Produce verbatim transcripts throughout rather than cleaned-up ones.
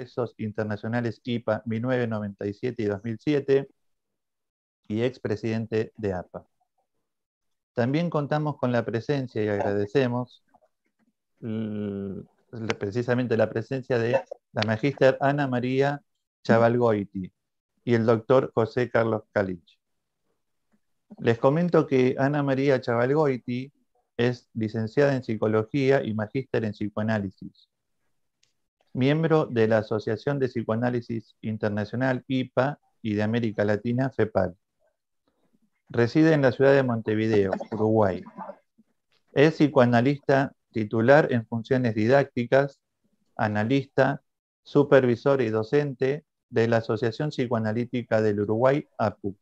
congresos internacionales I P A mil novecientos noventa y siete y dos mil siete y expresidente de A P A. También contamos con la presencia, y agradecemos precisamente la presencia de la magíster Ana María Chavalgoiti y el doctor José Carlos Calich. Les comento que Ana María Chavalgoiti es licenciada en Psicología y magíster en Psicoanálisis, miembro de la Asociación de Psicoanálisis Internacional I P A y de América Latina FEPAL. Reside en la ciudad de Montevideo, Uruguay. Es psicoanalista titular en funciones didácticas, analista, supervisor y docente de la Asociación Psicoanalítica del Uruguay, A P U.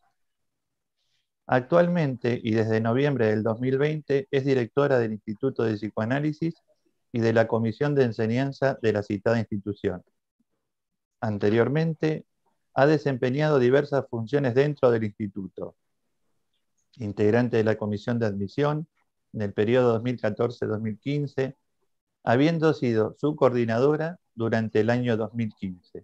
Actualmente y desde noviembre del dos mil veinte es directora del Instituto de Psicoanálisis y de la Comisión de Enseñanza de la citada institución. Anteriormente, ha desempeñado diversas funciones dentro del instituto. Integrante de la Comisión de Admisión en el periodo dos mil catorce a dos mil quince, habiendo sido su coordinadora durante el año dos mil quince.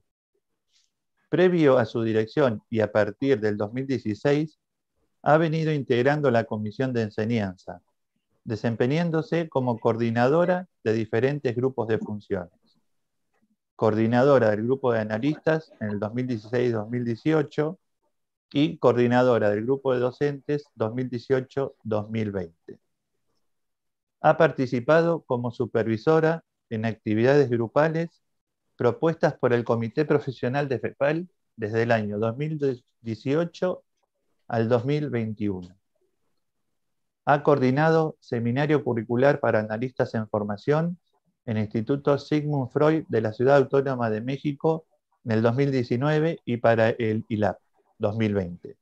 Previo a su dirección y a partir del dos mil dieciséis, ha venido integrando la Comisión de Enseñanza, desempeñándose como coordinadora de diferentes grupos de funciones. Coordinadora del grupo de analistas en el dos mil dieciséis a dos mil dieciocho y coordinadora del grupo de docentes dos mil dieciocho a dos mil veinte. Ha participado como supervisora en actividades grupales propuestas por el Comité Profesional de FEPAL desde el año dos mil dieciocho al dos mil veintiuno. Ha coordinado seminario curricular para analistas en formación en el Instituto Sigmund Freud de la Ciudad Autónoma de México en el dos mil diecinueve y para el I L A P dos mil veinte.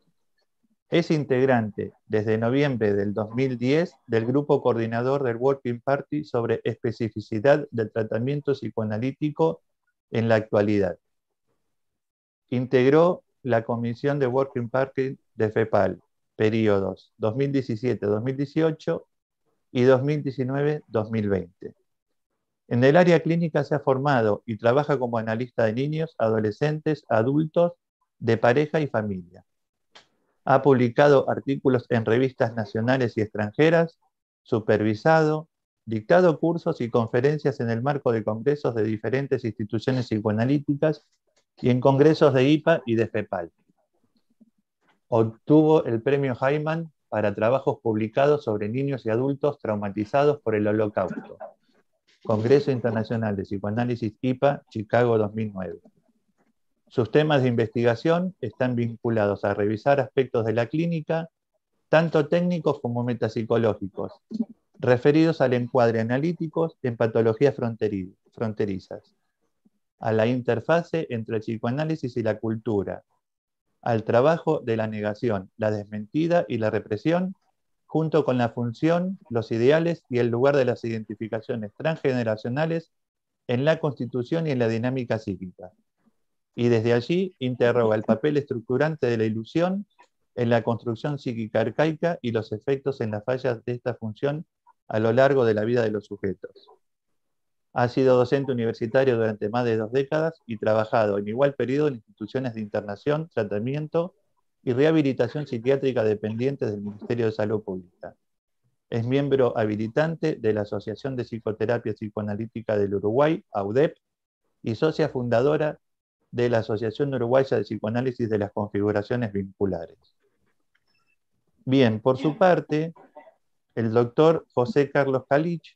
Es integrante desde noviembre del dos mil diez del grupo coordinador del Working Party sobre especificidad del tratamiento psicoanalítico en la actualidad. Integró la comisión de Working Party de FEPAL, periodos dos mil diecisiete a dos mil dieciocho y dos mil diecinueve a dos mil veinte. En el área clínica se ha formado y trabaja como analista de niños, adolescentes, adultos, de pareja y familia. Ha publicado artículos en revistas nacionales y extranjeras, supervisado, dictado cursos y conferencias en el marco de congresos de diferentes instituciones psicoanalíticas y en congresos de I P A y de FEPAL. Obtuvo el premio Hyman para trabajos publicados sobre niños y adultos traumatizados por el Holocausto. Congreso Internacional de Psicoanálisis I P A, Chicago dos mil nueve. Sus temas de investigación están vinculados a revisar aspectos de la clínica, tanto técnicos como metapsicológicos, referidos al encuadre analíticos en patologías fronterizas, a la interfase entre el psicoanálisis y la cultura, al trabajo de la negación, la desmentida y la represión, junto con la función, los ideales y el lugar de las identificaciones transgeneracionales en la constitución y en la dinámica psíquica. Y desde allí interroga el papel estructurante de la ilusión en la construcción psíquica arcaica y los efectos en las fallas de esta función a lo largo de la vida de los sujetos. Ha sido docente universitario durante más de dos décadas y trabajado en igual periodo en instituciones de internación, tratamiento y rehabilitación psiquiátrica dependientes del Ministerio de Salud Pública. Es miembro habilitante de la Asociación de Psicoterapia Psicoanalítica del Uruguay, A U D E P, y socia fundadora de la Asociación Uruguaya de Psicoanálisis de las Configuraciones Vinculares. Bien, por su parte, el doctor José Carlos Calich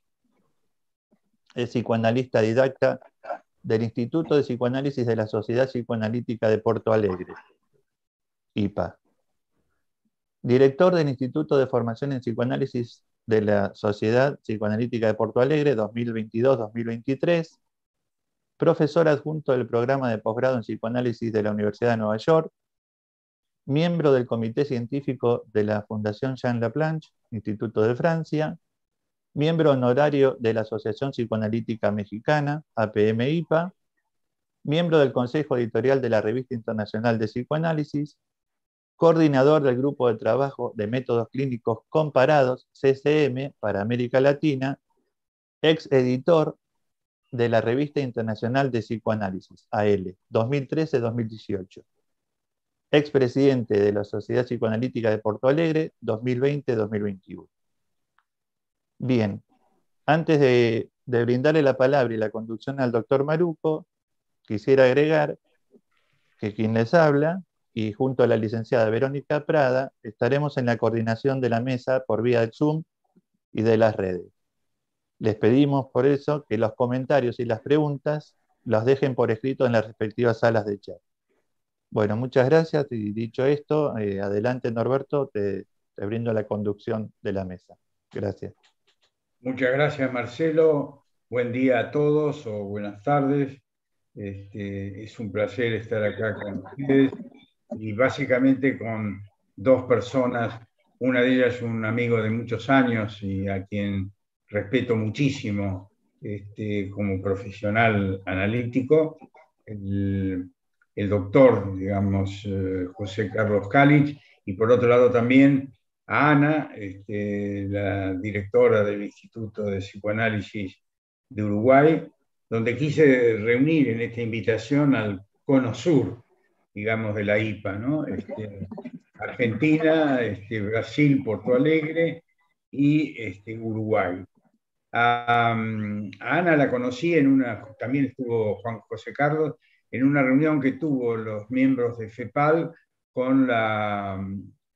es psicoanalista didacta del Instituto de Psicoanálisis de la Sociedad Psicoanalítica de Porto Alegre, I P A. Director del Instituto de Formación en Psicoanálisis de la Sociedad Psicoanalítica de Porto Alegre dos mil veintidós a dos mil veintitrés, profesor adjunto del programa de posgrado en psicoanálisis de la Universidad de Nueva York, miembro del comité científico de la Fundación Jean Laplanche, Instituto de Francia, miembro honorario de la Asociación Psicoanalítica Mexicana, A P M I P A, miembro del Consejo Editorial de la Revista Internacional de Psicoanálisis, coordinador del Grupo de Trabajo de Métodos Clínicos Comparados, C C M, para América Latina, ex editor de la Revista Internacional de Psicoanálisis, A L, dos mil trece a dos mil dieciocho. Expresidente de la Sociedad Psicoanalítica de Porto Alegre, dos mil veinte a dos mil veintiuno. Bien, antes de, de brindarle la palabra y la conducción al doctor Maruco, quisiera agregar que quien les habla, y junto a la licenciada Verónica Prada, estaremos en la coordinación de la mesa por vía de Zoom y de las redes. Les pedimos por eso que los comentarios y las preguntas los dejen por escrito en las respectivas salas de chat. Bueno, muchas gracias, y dicho esto, eh, adelante Norberto, te, te brindo la conducción de la mesa. Gracias. Muchas gracias, Marcelo. Buen día a todos o buenas tardes. Este, es un placer estar acá con ustedes y básicamente con dos personas. Una de ellas es un amigo de muchos años y a quien respeto muchísimo este, como profesional analítico, el, el doctor, digamos, eh, José Carlos Cálich, y por otro lado también a Ana, este, la directora del Instituto de Psicoanálisis de Uruguay, donde quise reunir en esta invitación al cono sur, digamos, de la I P A, ¿no? Este, Argentina, este, Brasil, Porto Alegre y este, Uruguay. A, a Ana la conocí en una, también estuvo Juan José Carlos, en una reunión que tuvo los miembros de FEPAL con la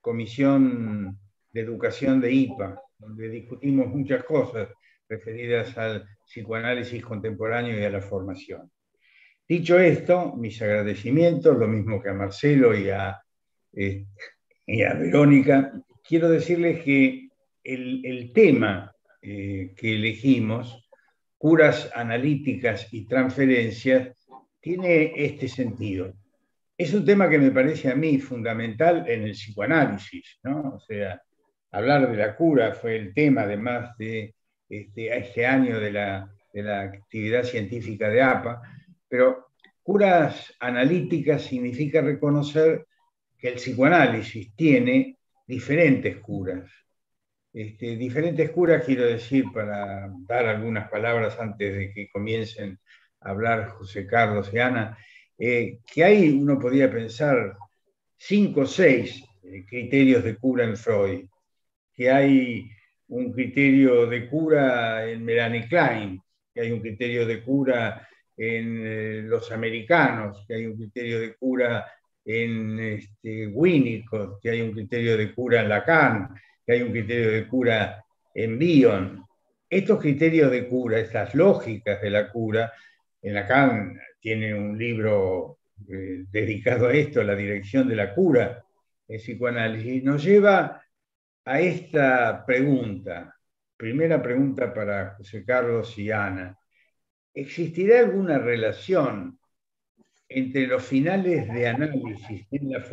Comisión de Educación de I P A, donde discutimos muchas cosas referidas al psicoanálisis contemporáneo y a la formación. Dicho esto, mis agradecimientos, lo mismo que a Marcelo y a, eh, y a Verónica, quiero decirles que el, el tema eh, que elegimos, curas analíticas y transferencias, tiene este sentido. Es un tema que me parece a mí fundamental en el psicoanálisis, ¿no? O sea, hablar de la cura fue el tema, además de este, este año de la, de la actividad científica de A P A, pero curas analíticas significa reconocer que el psicoanálisis tiene diferentes curas. Este, diferentes curas, quiero decir, para dar algunas palabras antes de que comiencen a hablar José Carlos y Ana, eh, que hay, uno podría pensar, cinco o seis eh, criterios de cura en Freud, que hay un criterio de cura en Melanie Klein, que hay un criterio de cura en eh, los americanos, que hay un criterio de cura en este, Winnicott, que hay un criterio de cura en Lacan, que hay un criterio de cura en Bion. Estos criterios de cura, estas lógicas de la cura, en Lacan tiene un libro eh, dedicado a esto, La dirección de la cura, el psicoanálisis, nos lleva a esta pregunta. Primera pregunta para José Carlos y Ana. ¿Existirá alguna relación entre los finales de análisis en la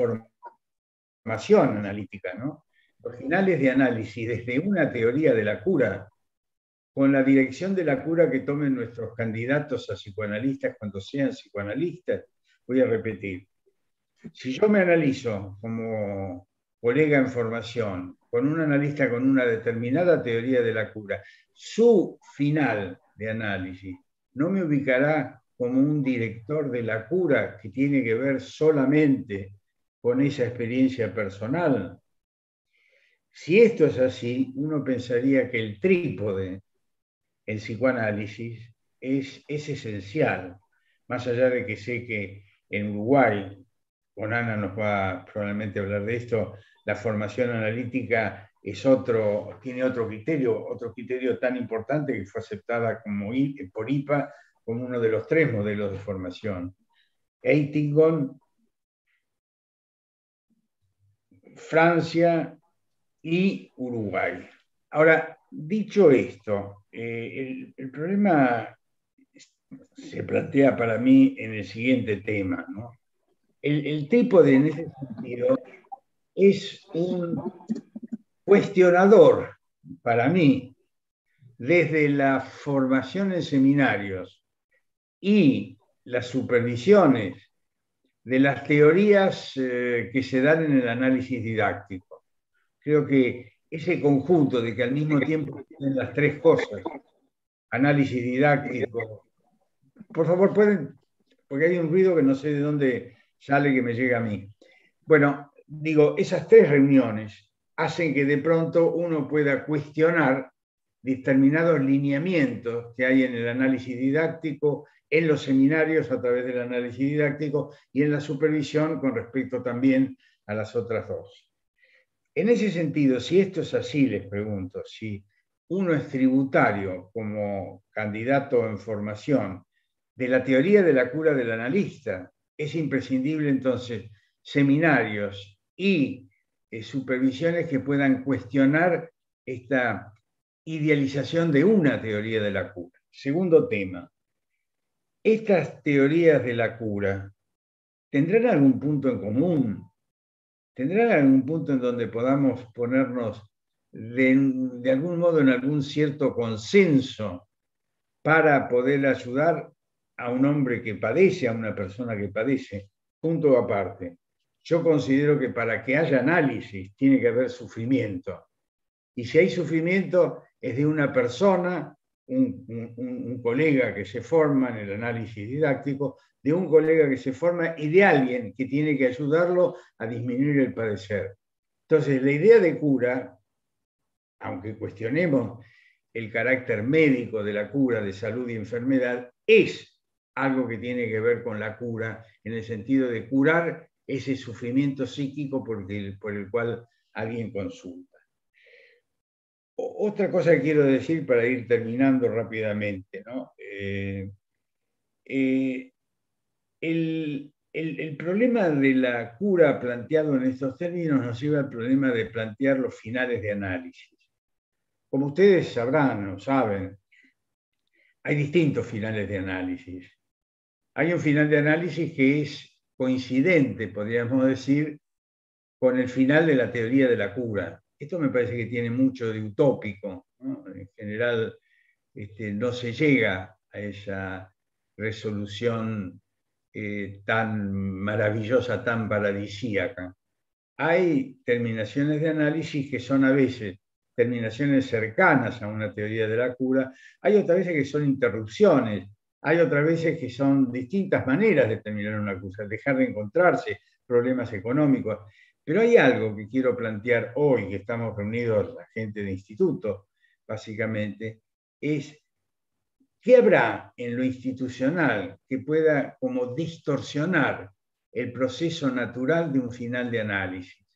formación analítica, ¿no? Los finales de análisis desde una teoría de la cura con la dirección de la cura que tomen nuestros candidatos a psicoanalistas cuando sean psicoanalistas? Voy a repetir. Si yo me analizo como colega en formación con un analista con una determinada teoría de la cura, su final de análisis no me ubicará como un director de la cura que tiene que ver solamente con esa experiencia personal. Si esto es así, uno pensaría que el trípode, el psicoanálisis, es, es esencial, más allá de que sé que en Uruguay, con Ana nos va probablemente a hablar de esto, la formación analítica es otro, tiene otro criterio, otro criterio tan importante que fue aceptada como, por I P A como uno de los tres modelos de formación. Eitingon, Francia y Uruguay. Ahora, dicho esto, eh, el, el problema se plantea para mí en el siguiente tema, ¿no? El, el trípode en ese sentido es un cuestionador para mí desde la formación en seminarios y las supervisiones de las teorías eh, que se dan en el análisis didáctico. Creo que ese conjunto de que al mismo tiempo tienen las tres cosas, análisis didáctico, por favor, pueden, porque hay un ruido que no sé de dónde sale que me llega a mí. Bueno, digo, esas tres reuniones hacen que de pronto uno pueda cuestionar determinados lineamientos que hay en el análisis didáctico, en los seminarios a través del análisis didáctico y en la supervisión con respecto también a las otras dos. En ese sentido, si esto es así, les pregunto, si uno es tributario como candidato en formación de la teoría de la cura del analista, es imprescindible entonces seminarios y eh, supervisiones que puedan cuestionar esta idealización de una teoría de la cura. Segundo tema, estas teorías de la cura tendrán algún punto en común, tendrán algún punto en donde podamos ponernos de, de algún modo en algún cierto consenso para poder ayudar a un hombre que padece, a una persona que padece. Punto aparte. Yo considero que para que haya análisis tiene que haber sufrimiento. Y si hay sufrimiento es de una persona, un, un, un colega que se forma en el análisis didáctico, de un colega que se forma y de alguien que tiene que ayudarlo a disminuir el padecer. Entonces, la idea de cura, aunque cuestionemos el carácter médico de la cura de salud y enfermedad, es algo que tiene que ver con la cura, en el sentido de curar ese sufrimiento psíquico por el, por el cual alguien consulta. Otra cosa que quiero decir para ir terminando rápidamente, ¿no? Eh, eh, el, el, el problema de la cura planteado en estos términos nos lleva al problema de plantear los finales de análisis. Como ustedes sabrán o saben, hay distintos finales de análisis. Hay un final de análisis que es coincidente, podríamos decir, con el final de la teoría de la cura. Esto me parece que tiene mucho de utópico, ¿no? En general, este, no se llega a esa resolución eh, tan maravillosa, tan paradisíaca. Hay terminaciones de análisis que son a veces terminaciones cercanas a una teoría de la cura, hay otras veces que son interrupciones, hay otras veces que son distintas maneras de terminar una cura, dejar de encontrarse, problemas económicos. Pero hay algo que quiero plantear hoy, que estamos reunidos la gente de instituto, básicamente, es ¿qué habrá en lo institucional que pueda como distorsionar el proceso natural de un final de análisis?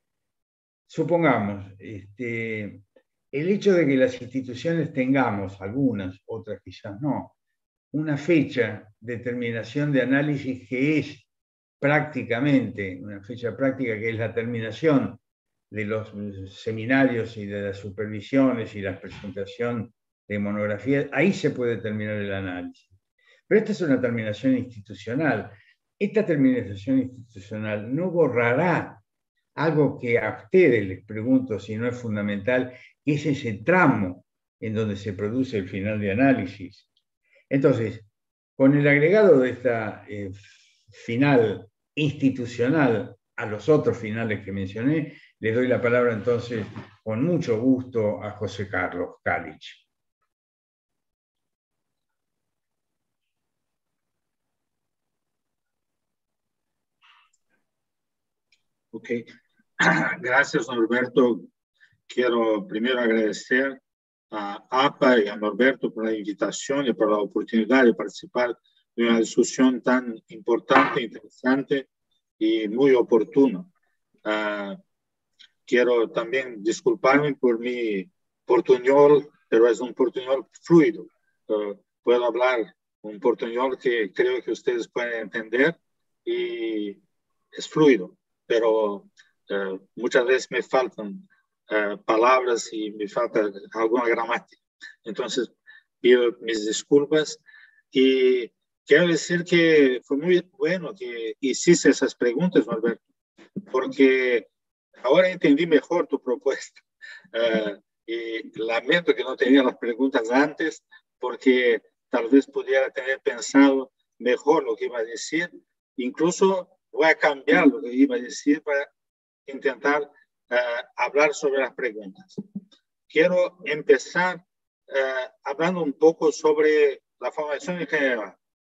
Supongamos, este, el hecho de que las instituciones tengamos, algunas, otras quizás no, una fecha de terminación de análisis que es prácticamente, una fecha práctica que es la terminación de los seminarios y de las supervisiones y la presentación de monografías, ahí se puede terminar el análisis. Pero esta es una terminación institucional. Esta terminación institucional no borrará algo que a ustedes les pregunto si no es fundamental, que es ese tramo en donde se produce el final de análisis. Entonces, con el agregado de esta eh, final institucional a los otros finales que mencioné, les doy la palabra entonces con mucho gusto a José Carlos Calich. Ok, gracias Norberto. Quiero primero agradecer a A P A y a Norberto por la invitación y por la oportunidad de participar de una discusión tan importante, interesante y muy oportuna. Uh, quiero también disculparme por mi portuñol, pero es un portuñol fluido. Uh, puedo hablar un portuñol que creo que ustedes pueden entender y es fluido, pero uh, muchas veces me faltan Uh, palabras y me falta alguna gramática. Entonces, pido mis disculpas y quiero decir que fue muy bueno que hiciste esas preguntas, Norberto, porque ahora entendí mejor tu propuesta. Uh, y lamento que no tenía las preguntas antes, porque tal vez pudiera tener pensado mejor lo que iba a decir. Incluso voy a cambiar lo que iba a decir para intentar Uh, hablar sobre las preguntas. Quiero empezar uh, hablando un poco sobre la formación en general.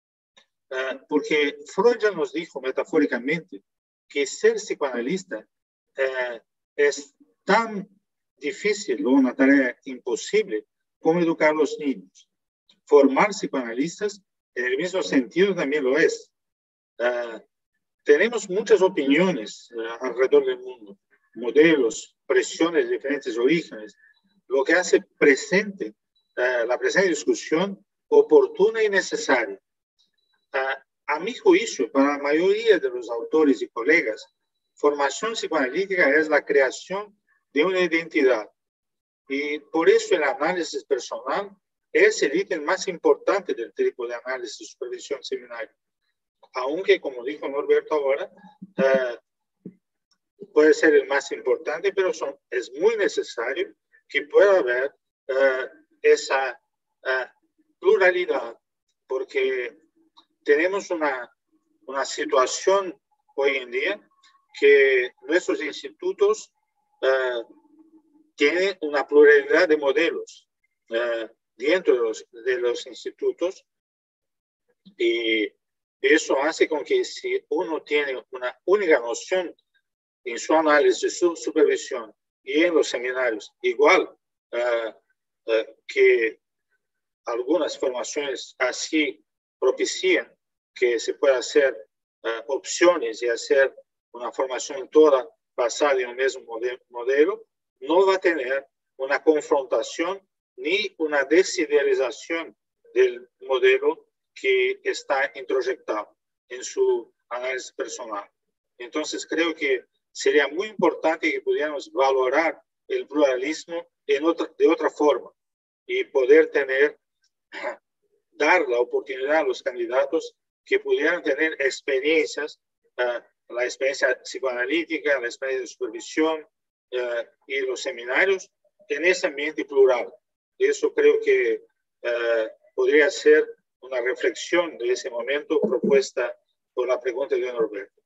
uh, porque Freud ya nos dijo metafóricamente que ser psicoanalista uh, es tan difícil o una tarea imposible como educar a los niños. Formar psicoanalistas en el mismo sentido también lo es. Uh, tenemos muchas opiniones uh, alrededor del mundo, modelos, presiones de diferentes orígenes, lo que hace presente uh, la presente discusión oportuna y necesaria. Uh, a mi juicio, para la mayoría de los autores y colegas, formación psicoanalítica es la creación de una identidad. Y por eso el análisis personal es el ítem más importante del tipo de análisis de supervisión seminario. Aunque, como dijo Norberto ahora, uh, puede ser el más importante, pero son, es muy necesario que pueda haber uh, esa uh, pluralidad, porque tenemos una, una situación hoy en día que nuestros institutos uh, tienen una pluralidad de modelos uh, dentro de los, de los institutos, y eso hace con que si uno tiene una única noción en su análisis, su supervisión y en los seminarios, igual uh, uh, que algunas formaciones así propician que se pueda hacer uh, opciones y hacer una formación toda basada en un mismo modelo, no va a tener una confrontación ni una desidealización del modelo que está introyectado en su análisis personal. Entonces, creo que sería muy importante que pudiéramos valorar el pluralismo en otra, de otra forma y poder tener, dar la oportunidad a los candidatos que pudieran tener experiencias, uh, la experiencia psicoanalítica, la experiencia de supervisión uh, y los seminarios en ese ambiente plural. Y eso creo que uh, podría ser una reflexión de ese momento propuesta por la pregunta de Norberto.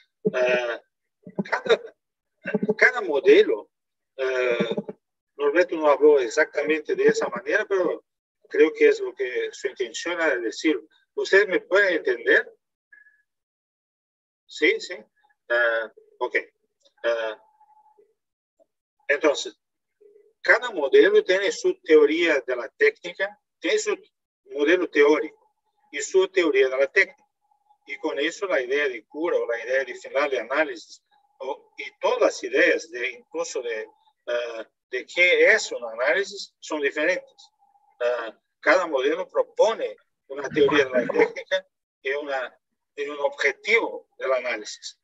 Uh, cada, cada modelo, uh, Norberto no habló exactamente de esa manera, pero creo que es lo que su intención era decir. ¿Ustedes me pueden entender? Sí, sí. Uh, ok. Uh, entonces, cada modelo tiene su teoría de la técnica, tiene su modelo teórico y su teoría de la técnica. Y con eso la idea de cura o la idea de final de análisis o, y todas las ideas, de, incluso de, uh, de qué es un análisis, son diferentes. Uh, cada modelo propone una teoría de la técnica y, una, y un objetivo del análisis.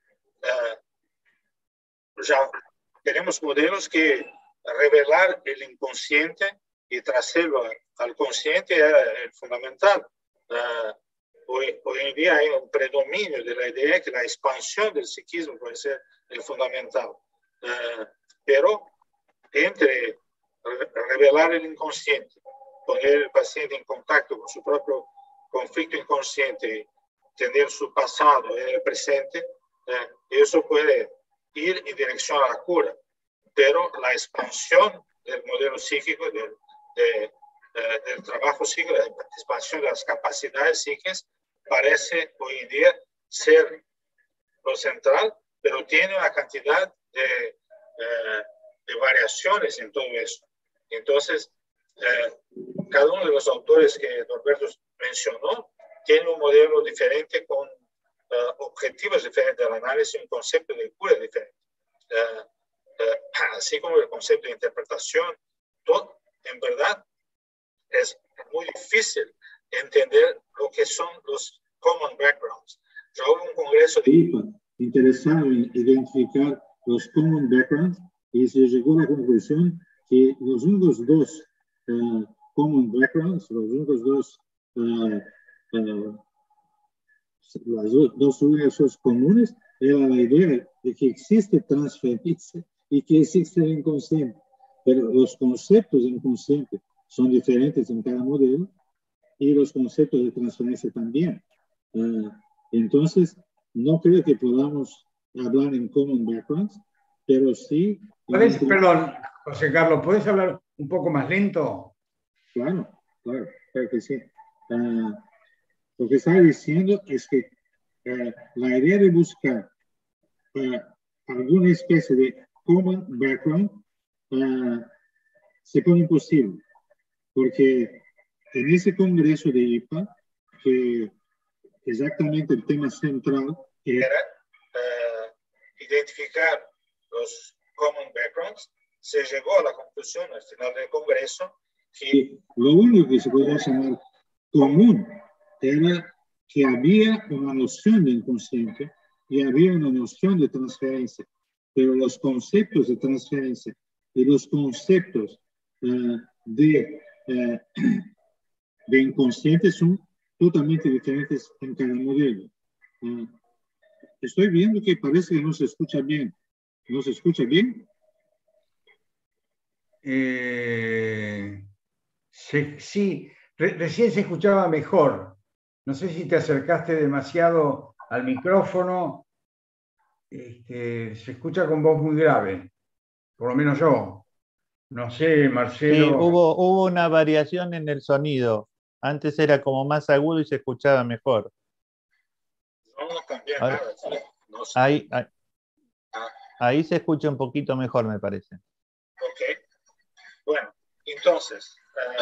Uh, ya tenemos modelos que revelar el inconsciente y traerlo al consciente es el fundamental. Uh, hoy, hoy en día hay un predominio de la idea que la expansión del psiquismo puede ser el fundamental. Uh, pero entre revelar el inconsciente, poner el paciente en contacto con su propio conflicto inconsciente, tener su pasado en el presente, eh, eso puede ir en dirección a la cura. Pero la expansión del modelo psíquico, del, de, de, del trabajo psíquico, la expansión de las capacidades psíquicas, parece hoy en día ser lo central, pero tiene una cantidad de, eh, de variaciones en todo eso. Entonces, eh, cada uno de los autores que Norberto mencionó tiene un modelo diferente con uh, objetivos diferentes del análisis y un concepto de cura diferente. Uh, uh, así como el concepto de interpretación, todo, en verdad, es muy difícil entender lo que son los common backgrounds. Ya hubo un congreso de I P A interesado en identificar los common backgrounds y se llegó a la conclusión que los únicos dos uh, common backgrounds, los únicos dos, uh, uh, las do, dos universos comunes, era la idea de que existe transferencia y que existe el inconsciente. Pero los conceptos de inconsciente son diferentes en cada modelo y los conceptos de transferencia también. Uh, entonces, no creo que podamos hablar en common backgrounds, pero sí... ¿Puedes, perdón, José Carlos, ¿puedes hablar un poco más lento? Claro, claro, claro que sí. Uh, Lo que estaba diciendo es que eh, la idea de buscar eh, alguna especie de common background eh, se pone imposible, porque en ese congreso de I P A, que exactamente el tema central era uh, identificar los common backgrounds, se llegó a la conclusión al final del congreso que lo único que se podía llamar común era que había una noción de inconsciente y había una noción de transferencia, pero los conceptos de transferencia y los conceptos uh, de, uh, de inconsciente son totalmente diferentes en cada modelo. Uh, estoy viendo que parece que no se escucha bien. ¿No se escucha bien? Eh, se, sí, re, recién se escuchaba mejor. No sé si te acercaste demasiado al micrófono. Este, se escucha con voz muy grave, por lo menos yo. No sé, Marcelo. Sí, hubo, hubo una variación en el sonido. Antes era como más agudo y se escuchaba mejor. No, no cambié Ahora, nada. ¿Sí? No sé. ahí, ahí, ahí se escucha un poquito mejor, me parece. Ok. Bueno, entonces,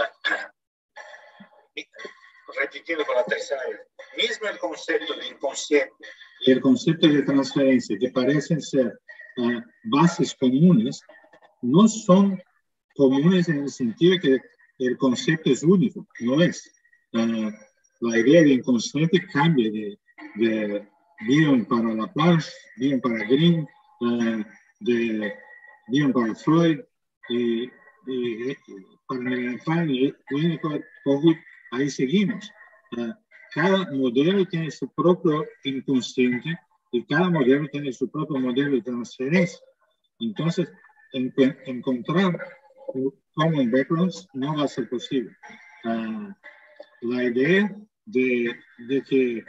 uh, repitiendo por la tercera vez, mismo el concepto de inconsciente y el concepto de transferencia, que parecen ser uh, bases comunes, no son comunes en el sentido de que el concepto es único, no es. Uh, la idea de inconsciente cambia de, de bien para Laplace, bien para Green, uh, de bien para Freud, y, y, y para Melanchthon y Winnicott, ahí seguimos. Uh, cada modelo tiene su propio inconsciente y cada modelo tiene su propio modelo de transferencia. Entonces, en, encontrar common backgrounds no va a ser posible. Uh, la idea de, de que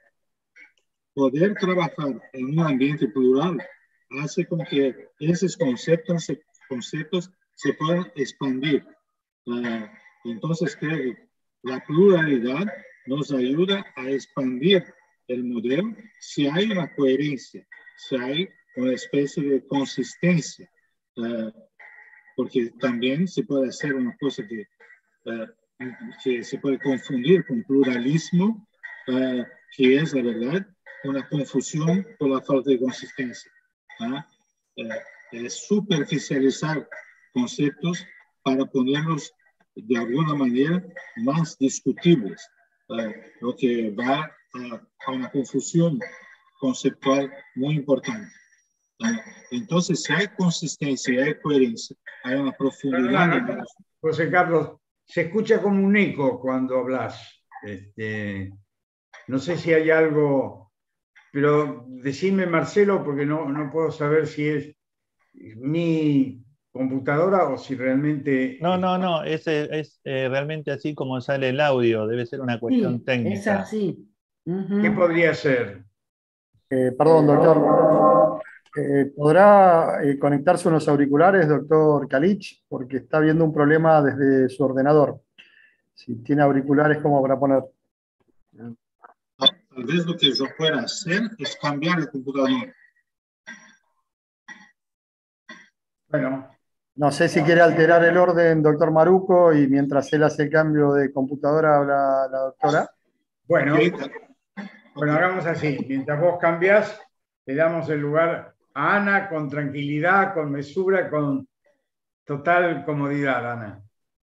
poder trabajar en un ambiente plural hace con que esos conceptos, conceptos se puedan expandir. Uh, entonces, creo que la pluralidad nos ayuda a expandir el modelo si hay una coherencia, si hay una especie de consistencia. Uh, porque también se puede hacer una cosa que, uh, que se puede confundir con pluralismo, uh, que es, la verdad, una confusión por la falta de consistencia. ¿Ah? Uh, es superficializar conceptos para ponerlos de alguna manera más discutibles, uh, lo que va a, a una confusión conceptual muy importante. Entonces, si hay consistencia y hay coherencia, hay una profundidad. No, no, no. José Carlos, se escucha como un eco cuando hablas. Este, no sé si hay algo, pero decime, Marcelo, porque no, no puedo saber si es mi computadora o si realmente... No, no, no, es, es eh, realmente así como sale el audio, debe ser una cuestión Sí, técnica. es así. Uh-huh. ¿Qué podría ser? Eh, perdón, doctor. Eh, ¿Podrá eh, conectarse unos auriculares, doctor Kalich? Porque está habiendo un problema desde su ordenador. Si tiene auriculares, ¿cómo para poner? Tal vez lo que yo pueda hacer es cambiar el computador. Bueno. No sé si quiere alterar el orden, doctor Maruco, y mientras él hace el cambio de computadora habla la doctora. Bueno, bueno, hagamos así. Mientras vos cambiás, le damos el lugar a Ana con tranquilidad, con mesura, con total comodidad, Ana.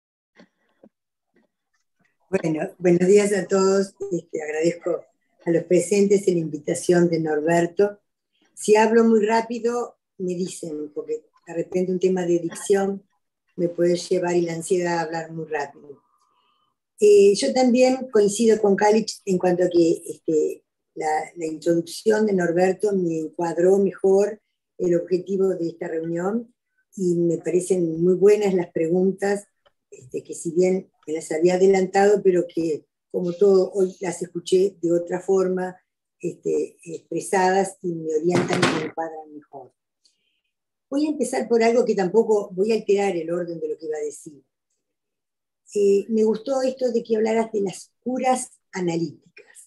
Bueno, buenos días a todos. Este, agradezco a los presentes la invitación de Norberto. Si hablo muy rápido, me dicen, porque de repente un tema de dicción me puede llevar y la ansiedad a hablar muy rápido. Eh, yo también coincido con Kalich en cuanto a que este, la, la introducción de Norberto me encuadró mejor el objetivo de esta reunión y me parecen muy buenas las preguntas, este, que si bien me las había adelantado, pero que como todo hoy las escuché de otra forma, este, expresadas y me orientan y me encuadran mejor. Voy a empezar por algo que tampoco voy a alterar el orden de lo que iba a decir. Eh, me gustó esto de que hablaras de las curas analíticas.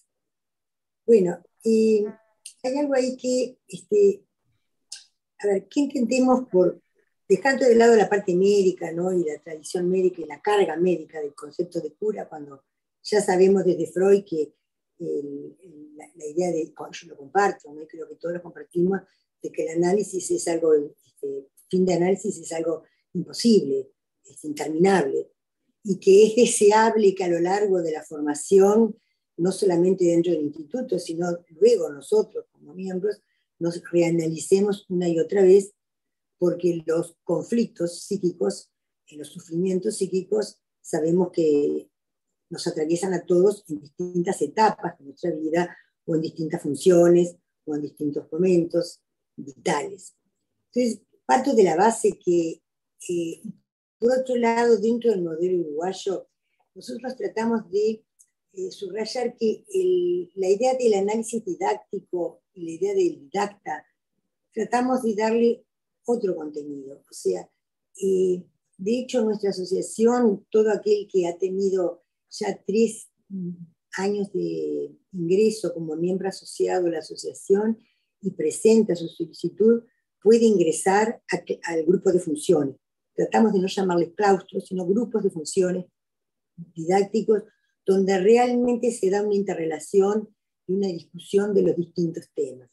Bueno, eh, hay algo ahí que, este, a ver, ¿qué entendemos por, dejando de lado la parte médica, ¿no? Y la tradición médica y la carga médica del concepto de cura, cuando ya sabemos desde Freud que el, el, la, la idea de, yo lo comparto, ¿no? Y creo que todos lo compartimos, de que el análisis es algo, este, fin de análisis es algo imposible, es interminable, y que es deseable que a lo largo de la formación, no solamente dentro del instituto, sino luego nosotros como miembros, nos reanalicemos una y otra vez, porque los conflictos psíquicos, los sufrimientos psíquicos, sabemos que nos atraviesan a todos en distintas etapas de nuestra vida, o en distintas funciones, o en distintos momentos vitales. Entonces, parto de la base que, eh, por otro lado, dentro del modelo uruguayo, nosotros tratamos de eh, subrayar que el, la idea del análisis didáctico y la idea del didacta, tratamos de darle otro contenido. O sea, eh, de hecho, nuestra asociación, todo aquel que ha tenido ya tres años de ingreso como miembro asociado a la asociación y presenta su solicitud, puede ingresar a, al grupo de funciones. Tratamos de no llamarles claustros, sino grupos de funciones didácticos, donde realmente se da una interrelación y una discusión de los distintos temas.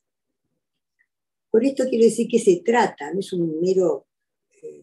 Por esto quiero decir que se trata, no es un mero eh,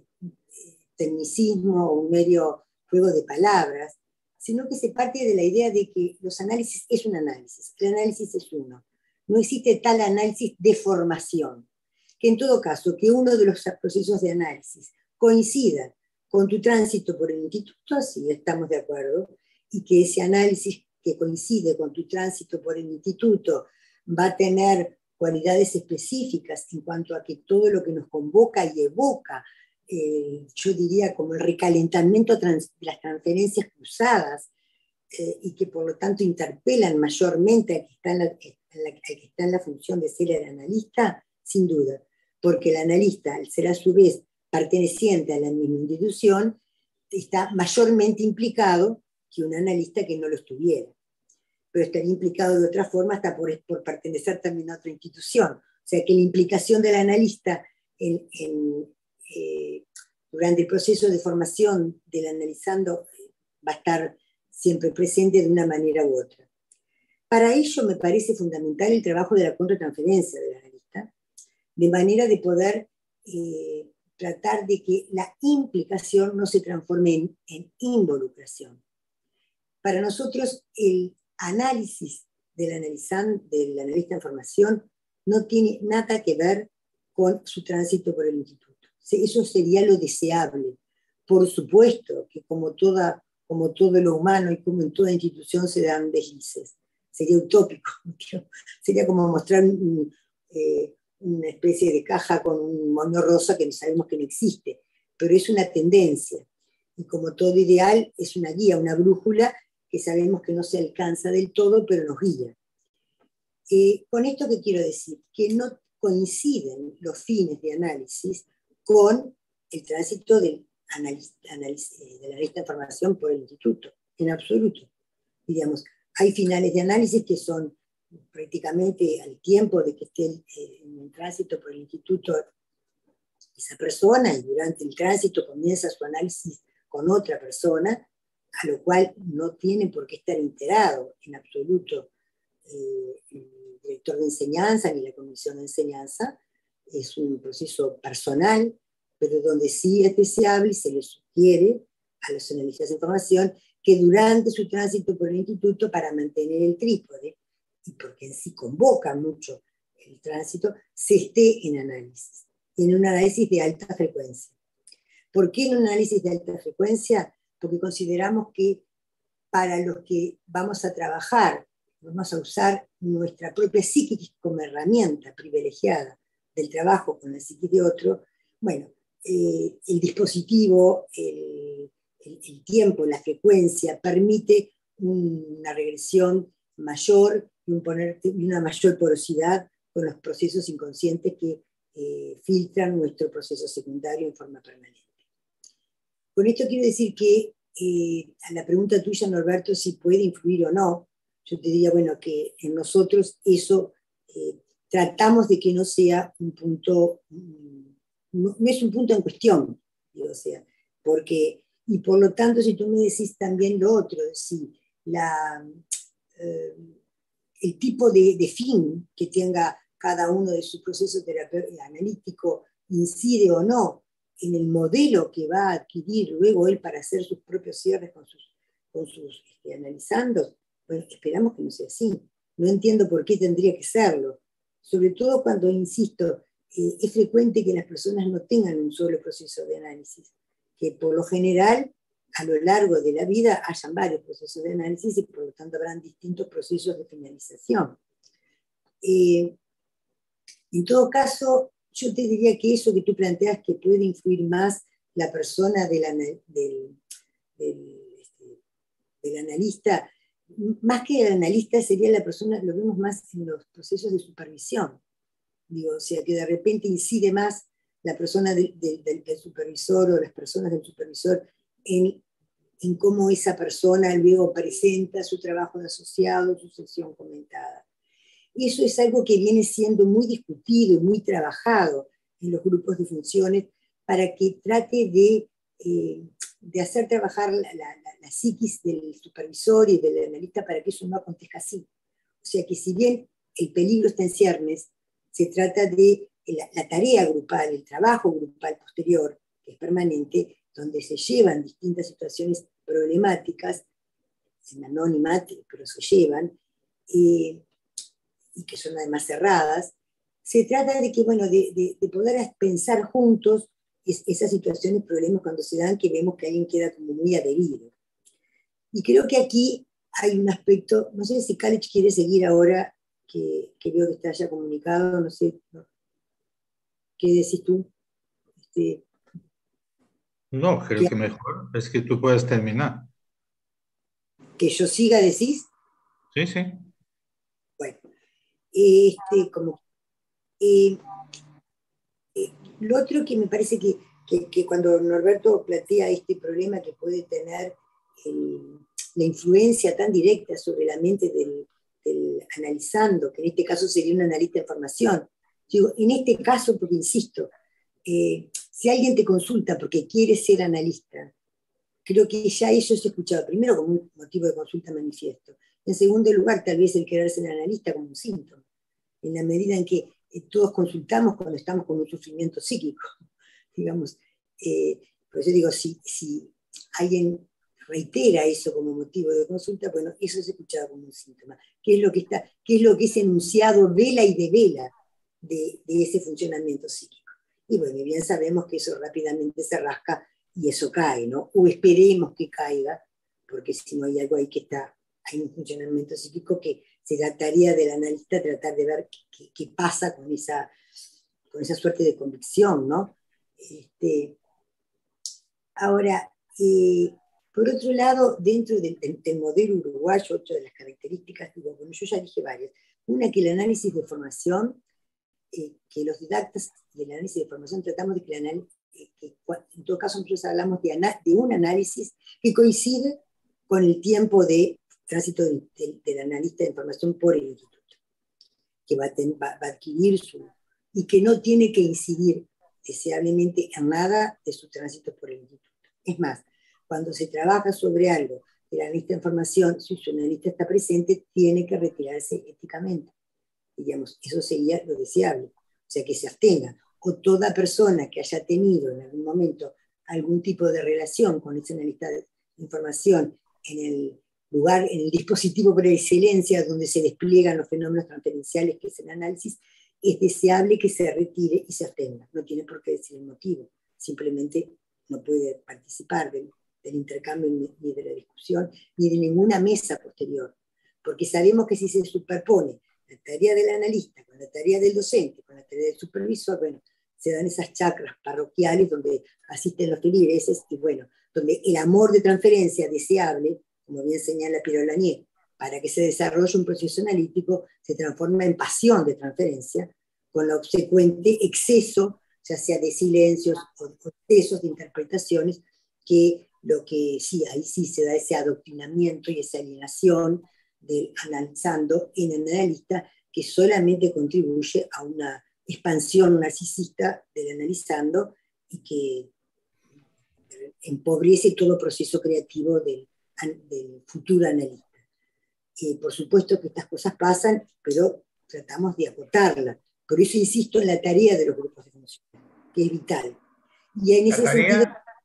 tecnicismo o un mero juego de palabras, sino que se parte de la idea de que los análisis es un análisis, el análisis es uno. No existe tal análisis de formación, que en todo caso, que uno de los procesos de análisis coincida con tu tránsito por el instituto, sí, estamos de acuerdo, y que ese análisis que coincide con tu tránsito por el instituto va a tener cualidades específicas en cuanto a que todo lo que nos convoca y evoca, eh, yo diría como el recalentamiento trans, de las transferencias cruzadas, eh, y que por lo tanto interpelan mayormente a que, está en la, en la, a que está en la función de ser el analista, sin duda, porque el analista, al ser a su vez perteneciente a la misma institución, está mayormente implicado que un analista que no lo estuviera. Pero estaría implicado de otra forma hasta por, por pertenecer también a otra institución. O sea que la implicación del analista en, en, eh, durante el proceso de formación del analizando va a estar siempre presente de una manera u otra. Para ello me parece fundamental el trabajo de la contratransferencia del analista, de manera de poder eh, tratar de que la implicación no se transforme en, en involucración. Para nosotros el análisis del, analizan, del analista en formación no tiene nada que ver con su tránsito por el instituto. Eso sería lo deseable. Por supuesto que como, toda, como todo lo humano y como en toda institución se dan deslices. Sería utópico. Sería como mostrar un, eh, una especie de caja con un moño rosa que sabemos que no existe. Pero es una tendencia. Y como todo ideal, es una guía, una brújula que sabemos que no se alcanza del todo, pero nos guía. Eh, con esto, ¿qué quiero decir? Que no coinciden los fines de análisis con el tránsito del analista, analista, del analista de información por el instituto, en absoluto. Digamos, hay finales de análisis que son prácticamente al tiempo de que esté eh, en el tránsito por el instituto esa persona, y durante el tránsito comienza su análisis con otra persona, a lo cual no tiene por qué estar enterado en absoluto eh, el director de enseñanza ni la comisión de enseñanza. Es un proceso personal, pero donde sí es deseable y se le sugiere a los analistas de información que durante su tránsito por el instituto, para mantener el trípode, y porque en sí convoca mucho el tránsito, se esté en análisis, en un análisis de alta frecuencia. ¿Por qué en un análisis de alta frecuencia? Porque consideramos que para los que vamos a trabajar, vamos a usar nuestra propia psiquis como herramienta privilegiada del trabajo con la psiquis de otro, bueno, eh, el dispositivo, el, el, el tiempo, la frecuencia, permite una regresión mayor y, un poner, y una mayor porosidad con los procesos inconscientes que eh, filtran nuestro proceso secundario en forma permanente. Con esto quiero decir que eh, a la pregunta tuya, Norberto, si puede influir o no, yo te diría, bueno, que en nosotros eso eh, tratamos de que no sea un punto, no, no es un punto en cuestión, digo, o sea, porque, y por lo tanto, si tú me decís también lo otro, si la, eh, el tipo de, de fin que tenga cada uno de sus procesos terapéuticos analítico incide o no en el modelo que va a adquirir luego él para hacer sus propios cierres con sus, con sus este, analizandos, bueno, esperamos que no sea así. No entiendo por qué tendría que serlo. Sobre todo cuando, insisto, eh, es frecuente que las personas no tengan un solo proceso de análisis, que por lo general, a lo largo de la vida, hayan varios procesos de análisis y por lo tanto habrán distintos procesos de finalización. Eh, en todo caso, yo te diría que eso que tú planteas que puede influir más la persona del, del, del, este, del analista, más que el analista sería la persona, lo vemos más en los procesos de supervisión. Digo, o sea, que de repente incide más la persona del, del, del supervisor o las personas del supervisor en, en cómo esa persona luego presenta su trabajo de asociado, su sesión comentada. Eso es algo que viene siendo muy discutido y muy trabajado en los grupos de funciones para que trate de, eh, de hacer trabajar la, la, la psiquis del supervisor y del analista para que eso no acontezca así. O sea que si bien el peligro está en ciernes, se trata de la, la tarea grupal, el trabajo grupal posterior, que es permanente, donde se llevan distintas situaciones problemáticas, en anonimato, pero se llevan, eh, y que son además cerradas, se trata de que, bueno, de, de, de poder pensar juntos es, esas situaciones, problemas cuando se dan, que vemos que alguien queda como muy adherido. Y creo que aquí hay un aspecto, no sé si Kalich quiere seguir ahora, que, que veo que está ya comunicado, no sé, ¿no? ¿Qué decís tú? Este, no, creo que, que mejor es que tú puedas terminar. ¿Que yo siga, decís? Sí, sí. Bueno, este, como... Eh, eh, lo otro que me parece que, que, que cuando Norberto plantea este problema que puede tener el, la influencia tan directa sobre la mente del, del analizando, que en este caso sería un analista de información. Digo, en este caso, porque insisto, eh, si alguien te consulta porque quiere ser analista, creo que ya eso es escuchado, primero como un motivo de consulta manifiesto. En segundo lugar, tal vez el querer ser analista como un síntoma, en la medida en que eh, todos consultamos cuando estamos con un sufrimiento psíquico, digamos. Eh, por eso digo, si, si alguien reitera eso como motivo de consulta, bueno, eso es escuchado como un síntoma. ¿Qué es lo que, está, qué es, lo que es enunciado vela y devela de, de ese funcionamiento psíquico? Y bueno, bien sabemos que eso rápidamente se rasca y eso cae, ¿no? O esperemos que caiga, porque si no hay algo ahí que está, hay un funcionamiento psíquico que será tarea del analista tratar de ver qué, qué pasa con esa, con esa suerte de convicción, ¿no? Este, ahora, eh, por otro lado, dentro del, del, del modelo uruguayo, otra de las características, digo, bueno, yo ya dije varias, una que el análisis de formación, eh, que los didactas y el análisis de formación tratamos de que, el análisis, eh, que en todo caso nosotros hablamos de, de un análisis que coincide con el tiempo de tránsito del, del, del analista de información por el instituto, que va a, ten, va, va a adquirir su, y que no tiene que incidir deseablemente en nada de su tránsito por el instituto. Es más, cuando se trabaja sobre algo, el analista de información, si su analista está presente, tiene que retirarse éticamente. Digamos, eso sería lo deseable, o sea, que se abstenga. O toda persona que haya tenido en algún momento algún tipo de relación con ese analista de información en el lugar, en el dispositivo por excelencia donde se despliegan los fenómenos transferenciales, que es el análisis, es deseable que se retire y se abstenga. No tiene por qué decir el motivo, simplemente no puede participar del, del intercambio ni de la discusión, ni de ninguna mesa posterior, porque sabemos que si se superpone la tarea del analista con la tarea del docente, con la tarea del supervisor, bueno, se dan esas chacras parroquiales donde asisten los feligreses y bueno, donde el amor de transferencia deseable, como bien señala Pierre Lanier, para que se desarrolle un proceso analítico, se transforma en pasión de transferencia, con la obsecuente exceso, ya sea de silencios o excesos de interpretaciones, que lo que sí, ahí sí se da ese adoctrinamiento y esa alienación del analizando en el analista, que solamente contribuye a una expansión narcisista del analizando y que empobrece todo proceso creativo del, del futuro analista. Eh, por supuesto que estas cosas pasan, pero tratamos de acotarlas. Por eso insisto en la tarea de los grupos de funciones, que es vital. Y en ese sentido,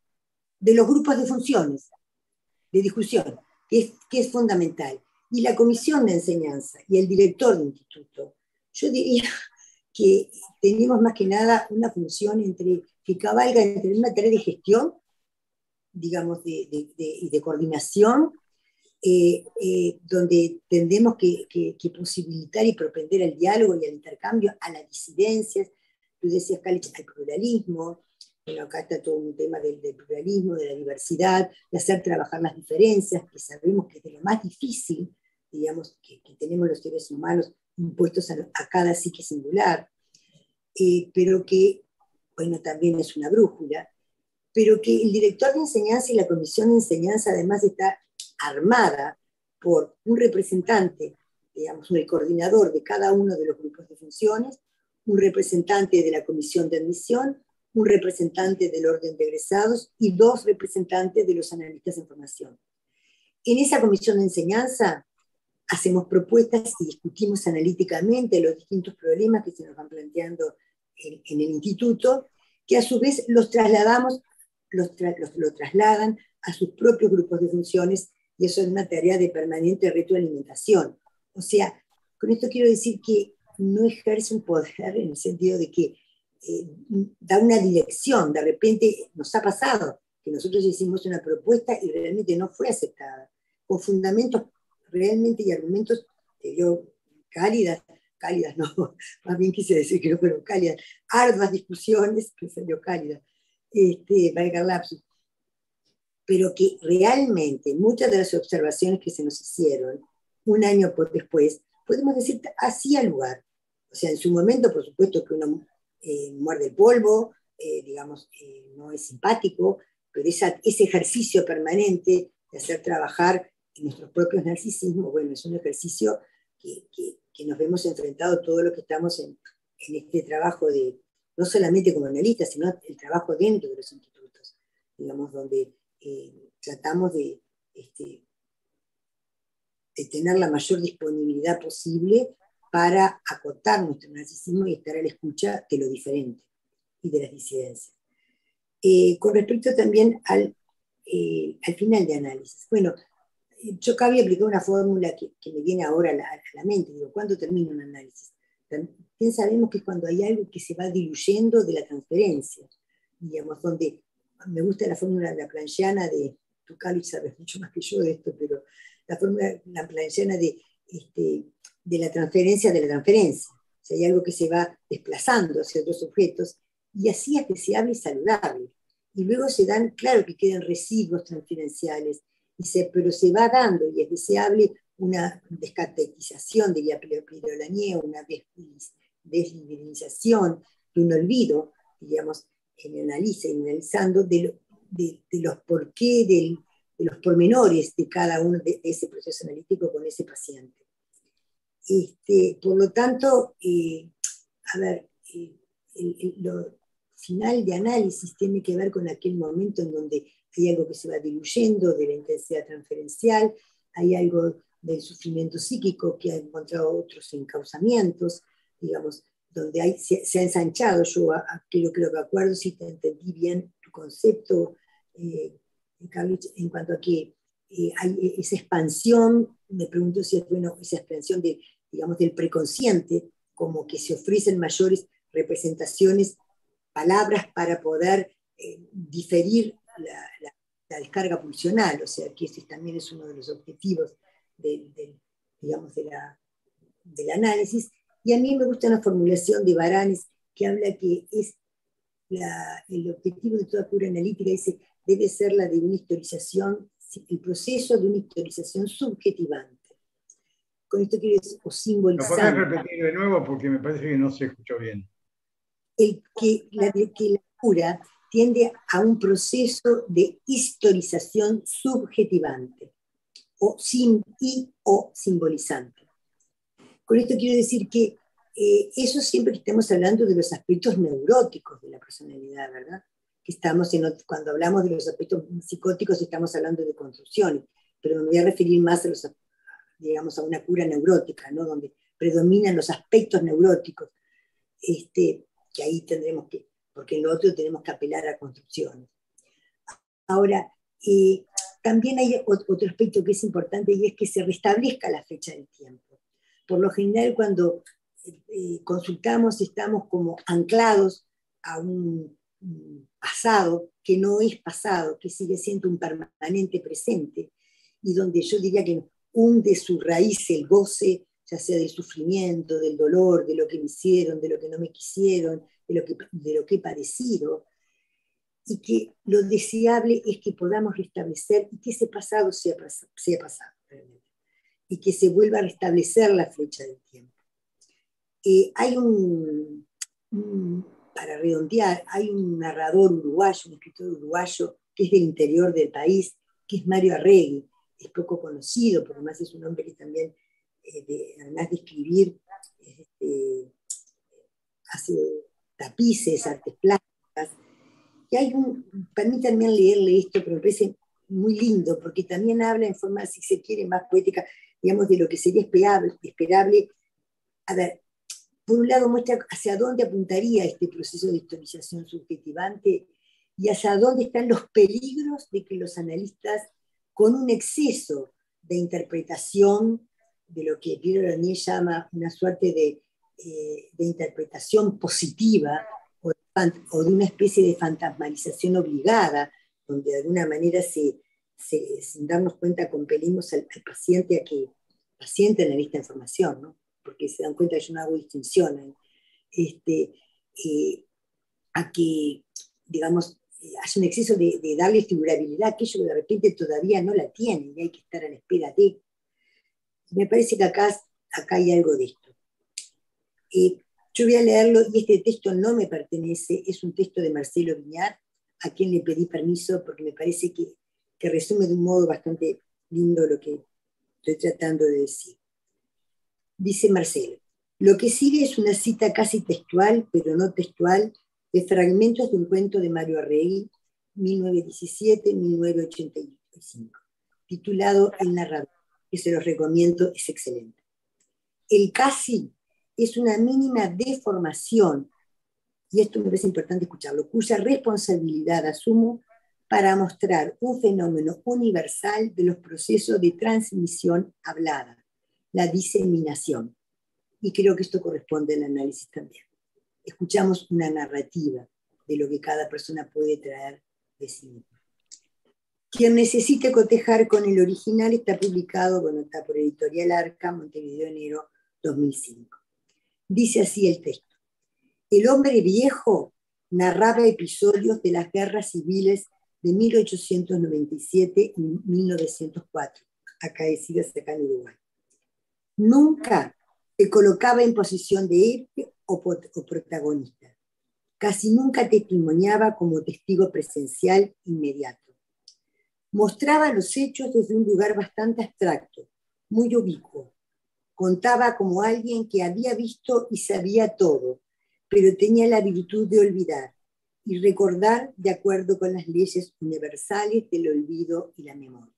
de los grupos de funciones, de discusión, que es, que es fundamental. Y la comisión de enseñanza y el director del instituto, yo diría que tenemos más que nada una función entre, que cabalga entre una tarea de gestión, digamos, de, de, de, de coordinación, eh, eh, donde tendemos que, que, que posibilitar y propender el diálogo y el intercambio a las disidencias. Tú decías, Calich, al pluralismo. Bueno, acá está todo un tema del, del pluralismo, de la diversidad, de hacer trabajar las diferencias, que sabemos que es de lo más difícil, digamos, que, que tenemos los seres humanos impuestos a, a cada psique singular, eh, pero que, bueno, también es una brújula, pero que el director de enseñanza y la comisión de enseñanza además está armada por un representante, digamos, el coordinador de cada uno de los grupos de funciones, un representante de la comisión de admisión, un representante del orden de egresados y dos representantes de los analistas de formación. En esa comisión de enseñanza hacemos propuestas y discutimos analíticamente los distintos problemas que se nos van planteando en, en el instituto, que a su vez los trasladamos, los, tra los lo trasladan a sus propios grupos de funciones, y eso es una tarea de permanente retroalimentación. O sea, con esto quiero decir que no ejerce un poder en el sentido de que eh, da una dirección. De repente nos ha pasado que nosotros hicimos una propuesta y realmente no fue aceptada, con fundamentos realmente y argumentos que yo, cálidas, cálidas no, más bien quise decir que no fueron cálidas, arduas discusiones, que salió cálida, este, valga el lapsus, pero que realmente muchas de las observaciones que se nos hicieron un año después, podemos decir, hacía lugar. O sea, en su momento, por supuesto que uno eh, muerde el polvo, eh, digamos, eh, no es simpático, pero esa, ese ejercicio permanente de hacer trabajar en nuestros propios narcisismos, bueno, es un ejercicio que, que, que nos vemos enfrentados todo lo que estamos en, en este trabajo de, no solamente como analistas, sino el trabajo dentro de los institutos, digamos, donde eh, tratamos de, este, de tener la mayor disponibilidad posible para acotar nuestro narcisismo y estar a la escucha de lo diferente y de las disidencias. Eh, con respecto también al, eh, al final de análisis, bueno, yo acá había aplicado una fórmula que, que me viene ahora a la, a la mente, digo, ¿cuándo termina un análisis? También sabemos que es cuando hay algo que se va diluyendo de la transferencia, digamos, donde me gusta la fórmula laplanchiana de, tú Calich sabes mucho más que yo de esto, pero la fórmula laplanchiana de, este, de la transferencia de la transferencia, o sea, hay algo que se va desplazando hacia otros objetos, y así es deseable y saludable, y luego se dan, claro que quedan residuos transferenciales, y se, pero se va dando, y es deseable una descaracterización de la pirolanía, una desliberalización, de un olvido, digamos, en analiza y analizando de, lo, de, de los porqué, de, de los pormenores de cada uno de, de ese proceso analítico con ese paciente. Este, por lo tanto, eh, a ver, eh, el, el, lo final de análisis tiene que ver con aquel momento en donde hay algo que se va diluyendo de la intensidad transferencial, hay algo del sufrimiento psíquico que ha encontrado otros encauzamientos, digamos, donde hay, se, se ha ensanchado. Yo a, a, creo, creo que acuerdo si te entendí bien tu concepto, eh, en cuanto a que eh, hay esa expansión, me pregunto si es bueno, esa expansión de, digamos, del preconsciente, como que se ofrecen mayores representaciones, palabras para poder eh, diferir la, la, la descarga pulsional, o sea que ese también es uno de los objetivos del, del, digamos, de la, del análisis. Y a mí me gusta una formulación de Baranes que habla que es la, el objetivo de toda cura analítica, dice, debe ser la de una historización, el proceso de una historización subjetivante. Con esto quiero decir, o simbolizar. ¿Lo podés repetir de nuevo? Porque me parece que no se escuchó bien. El, que, la, que la cura tiende a un proceso de historización subjetivante, o, sim, y o simbolizante. Con esto quiero decir que eh, eso siempre que estamos hablando de los aspectos neuróticos de la personalidad, ¿verdad? Que estamos en, cuando hablamos de los aspectos psicóticos estamos hablando de construcciones, pero me voy a referir más a, los, digamos, a una cura neurótica, ¿no? Donde predominan los aspectos neuróticos, este, que ahí tendremos que, porque en lo otro tenemos que apelar a construcciones. Ahora, eh, también hay otro aspecto que es importante y es que se restablezca la fecha del tiempo. Por lo general, cuando eh, consultamos, estamos como anclados a un, un pasado que no es pasado, que sigue siendo un permanente presente, y donde yo diría que hunde su raíz el goce, ya sea del sufrimiento, del dolor, de lo que me hicieron, de lo que no me quisieron, de lo que, de lo que he padecido, y que lo deseable es que podamos restablecer y que ese pasado sea, sea pasado, realmente, y que se vuelva a restablecer la flecha del tiempo. Eh, hay un, un, para redondear, hay un narrador uruguayo, un escritor uruguayo, que es del interior del país, que es Mario Arregui. Es poco conocido, porque además es un hombre que también, eh, de, además de escribir, este, hace tapices, artes plásticas. Y hay un, para mí también leerle esto, pero me parece muy lindo, porque también habla en forma, si se quiere, más poética, digamos, de lo que sería esperable. esperable. A ver, por un lado muestra hacia dónde apuntaría este proceso de historización subjetivante y hacia dónde están los peligros de que los analistas, con un exceso de interpretación de lo que Piero Lanier llama una suerte de, eh, de interpretación positiva, o de una especie de fantasmalización obligada, donde de alguna manera se, se, sin darnos cuenta compelimos al, al paciente a que, paciente analista de información, ¿no? Porque se dan cuenta que yo no hago distinción, este, eh, a que, digamos, hay un exceso de, de darle figurabilidad a aquello que de repente todavía no la tiene y hay que estar a la espera de. Me parece que acá, acá hay algo de esto. Eh, Yo voy a leerlo, y este texto no me pertenece, es un texto de Marcelo Viñar, a quien le pedí permiso porque me parece que, que resume de un modo bastante lindo lo que estoy tratando de decir. Dice Marcelo: lo que sigue es una cita casi textual, pero no textual, de fragmentos de un cuento de Mario Arregui, mil novecientos diecisiete a mil novecientos ochenta y cinco, titulado El narrador, que se los recomiendo, es excelente. El casi es una mínima deformación, y esto me parece importante escucharlo, cuya responsabilidad asumo para mostrar un fenómeno universal de los procesos de transmisión hablada, la diseminación. Y creo que esto corresponde al análisis también. Escuchamos una narrativa de lo que cada persona puede traer de sí misma. Quien necesite cotejar con el original está publicado, bueno, está por Editorial Arca, Montevideo, enero dos mil cinco. Dice así el texto: el hombre viejo narraba episodios de las guerras civiles de mil ochocientos noventa y siete y mil novecientos cuatro, acaecidas acá en Uruguay. Nunca se colocaba en posición de héroe o, o protagonista. Casi nunca testimoniaba como testigo presencial inmediato. Mostraba los hechos desde un lugar bastante abstracto, muy ubicuo. Contaba como alguien que había visto y sabía todo, pero tenía la virtud de olvidar y recordar de acuerdo con las leyes universales del olvido y la memoria.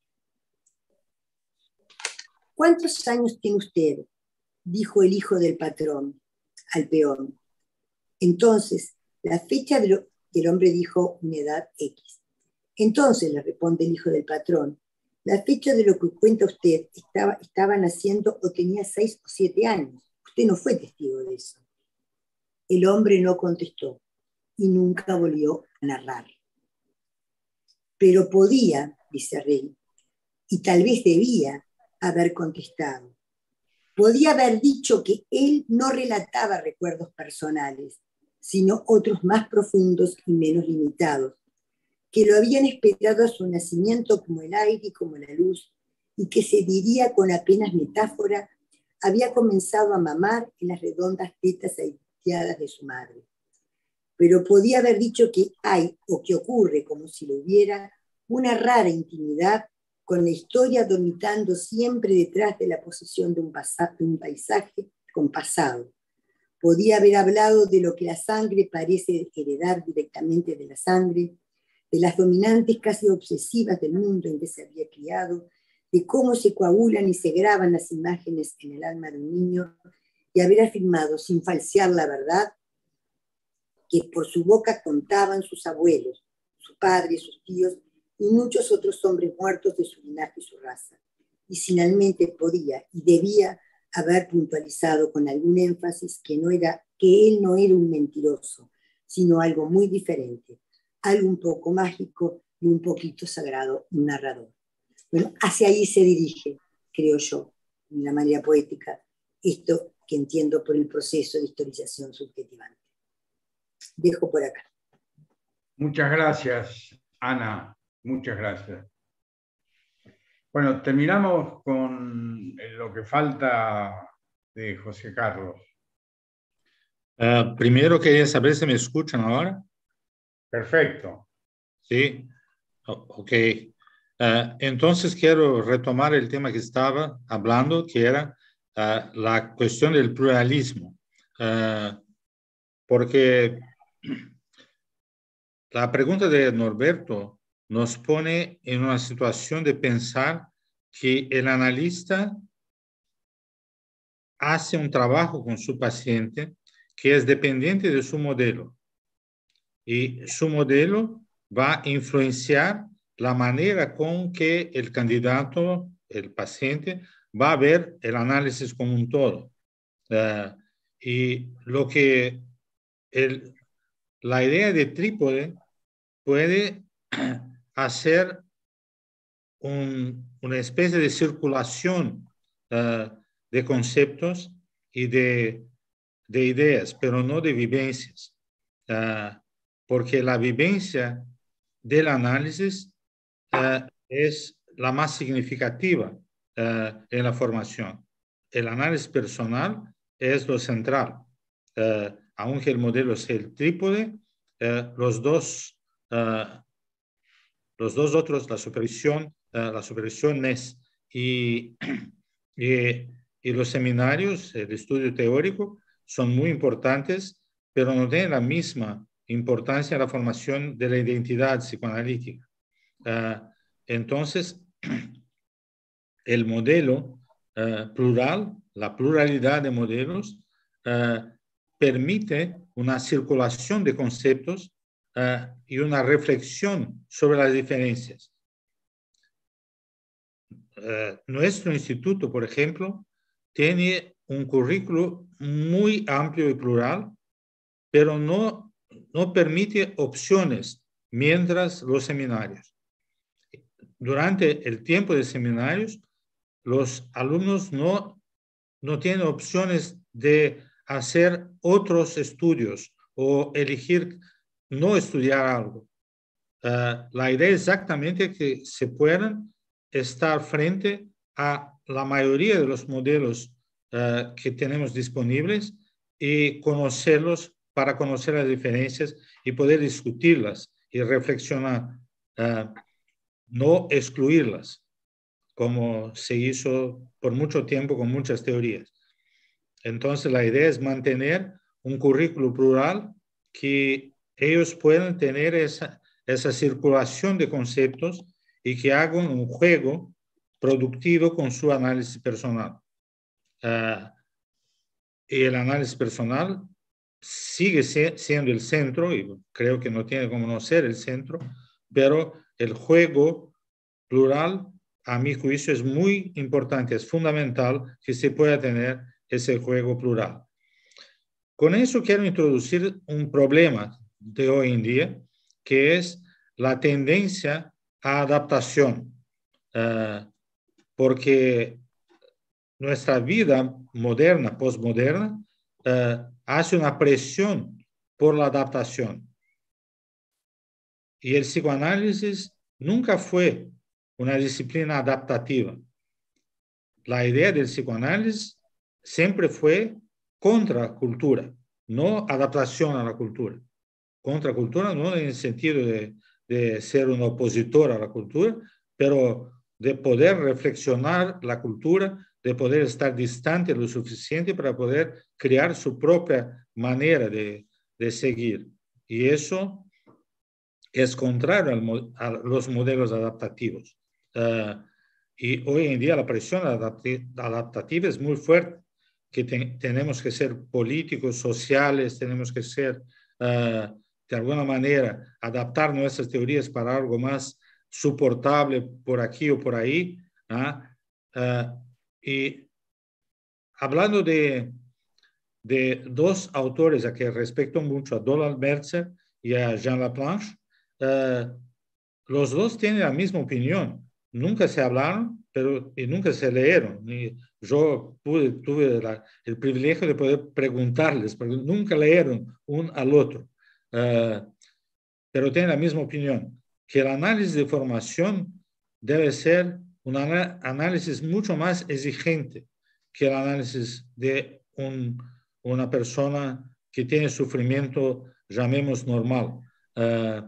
¿Cuántos años tiene usted?, dijo el hijo del patrón al peón. Entonces, la fecha de lo que el hombre dijo una edad X. Entonces, le responde el hijo del patrón, la fecha de lo que cuenta usted estaba, estaba naciendo o tenía seis o siete años. Usted no fue testigo de eso. El hombre no contestó y nunca volvió a narrar. Pero podía, dice Rey, y tal vez debía haber contestado. Podía haber dicho que él no relataba recuerdos personales, sino otros más profundos y menos limitados, que lo habían esperado a su nacimiento como el aire y como la luz, y que se diría con apenas metáfora, había comenzado a mamar en las redondas tetas haitiadas de su madre. Pero podía haber dicho que hay, o que ocurre como si lo hubiera, una rara intimidad con la historia dormitando siempre detrás de la posición de un, de un paisaje con pasado. Podía haber hablado de lo que la sangre parece heredar directamente de la sangre, de las dominantes casi obsesivas del mundo en que se había criado, de cómo se coagulan y se graban las imágenes en el alma de un niño, y haber afirmado, sin falsear la verdad, que por su boca contaban sus abuelos, su padre, sus tíos y muchos otros hombres muertos de su linaje y su raza. Y finalmente podía y debía haber puntualizado con algún énfasis que, no era, que él no era un mentiroso, sino algo muy diferente, algo un poco mágico y un poquito sagrado, un narrador. Bueno, hacia ahí se dirige, creo yo, de una manera poética, esto que entiendo por el proceso de historización subjetivante. Dejo por acá. Muchas gracias, Ana. Muchas gracias. Bueno, terminamos con lo que falta de José Carlos. Uh, primero quería saber si me escuchan ahora. Perfecto. Sí, oh, ok. Uh, entonces quiero retomar el tema que estaba hablando, que era uh, la cuestión del pluralismo. Uh, porque la pregunta de Norberto nos pone en una situación de pensar que el analista hace un trabajo con su paciente que es dependiente de su modelo. Y su modelo va a influenciar la manera con que el candidato, el paciente, va a ver el análisis como un todo. Uh, y lo que el, la idea de trípode puede hacer un, una especie de circulación uh, de conceptos y de, de ideas, pero no de vivencias. Uh, porque la vivencia del análisis uh, es la más significativa uh, en la formación. El análisis personal es lo central. Uh, aunque el modelo sea el trípode, uh, los dos uh, los dos otros, la supervisión, uh, las supervisiones y, y, y los seminarios, el estudio teórico, son muy importantes, pero no tienen la misma importancia en la formación de la identidad psicoanalítica. Uh, entonces, el modelo uh, plural, la pluralidad de modelos, uh, permite una circulación de conceptos uh, y una reflexión sobre las diferencias. Uh, nuestro instituto, por ejemplo, tiene un currículo muy amplio y plural, pero no, no permite opciones mientras los seminarios. Durante el tiempo de seminarios, los alumnos no, no tienen opciones de hacer otros estudios o elegir no estudiar algo. Uh, la idea es exactamente que se puedan estar frente a la mayoría de los modelos uh, que tenemos disponibles y conocerlos para conocer las diferencias y poder discutirlas y reflexionar, uh, no excluirlas, como se hizo por mucho tiempo con muchas teorías. Entonces, la idea es mantener un currículo plural que ellos puedan tener esa, esa circulación de conceptos y que hagan un juego productivo con su análisis personal. Uh, y el análisis personal sigue siendo el centro, y creo que no tiene como no ser el centro, pero el juego plural, a mi juicio, es muy importante, es fundamental que se pueda tener ese juego plural. Con eso quiero introducir un problema de hoy en día, que es la tendencia a adaptación, uh, porque nuestra vida moderna, postmoderna, uh, hace una presión por la adaptación. Y el psicoanálisis nunca fue una disciplina adaptativa. La idea del psicoanálisis siempre fue contra cultura, no adaptación a la cultura. Contra cultura no en el sentido de, de ser un opositor a la cultura, pero de poder reflexionar la cultura, de poder estar distante lo suficiente para poder crear su propia manera de, de seguir. Y eso es contrario al, a los modelos adaptativos. Uh, y hoy en día la presión adaptativa es muy fuerte, que te, tenemos que ser políticos, sociales, tenemos que ser, uh, de alguna manera, adaptar nuestras teorías para algo más soportable por aquí o por ahí. ¿Ah? Uh, y hablando de, de dos autores a que respeto mucho, a Donald Mercer y a Jean Laplanche, uh, los dos tienen la misma opinión. Nunca se hablaron, pero y nunca se leyeron. Y yo pude, tuve la, el privilegio de poder preguntarles, porque nunca leyeron un al otro. Uh, pero tienen la misma opinión, que el análisis de formación debe ser un análisis mucho más exigente que el análisis de un, una persona que tiene sufrimiento, llamemos normal. Uh,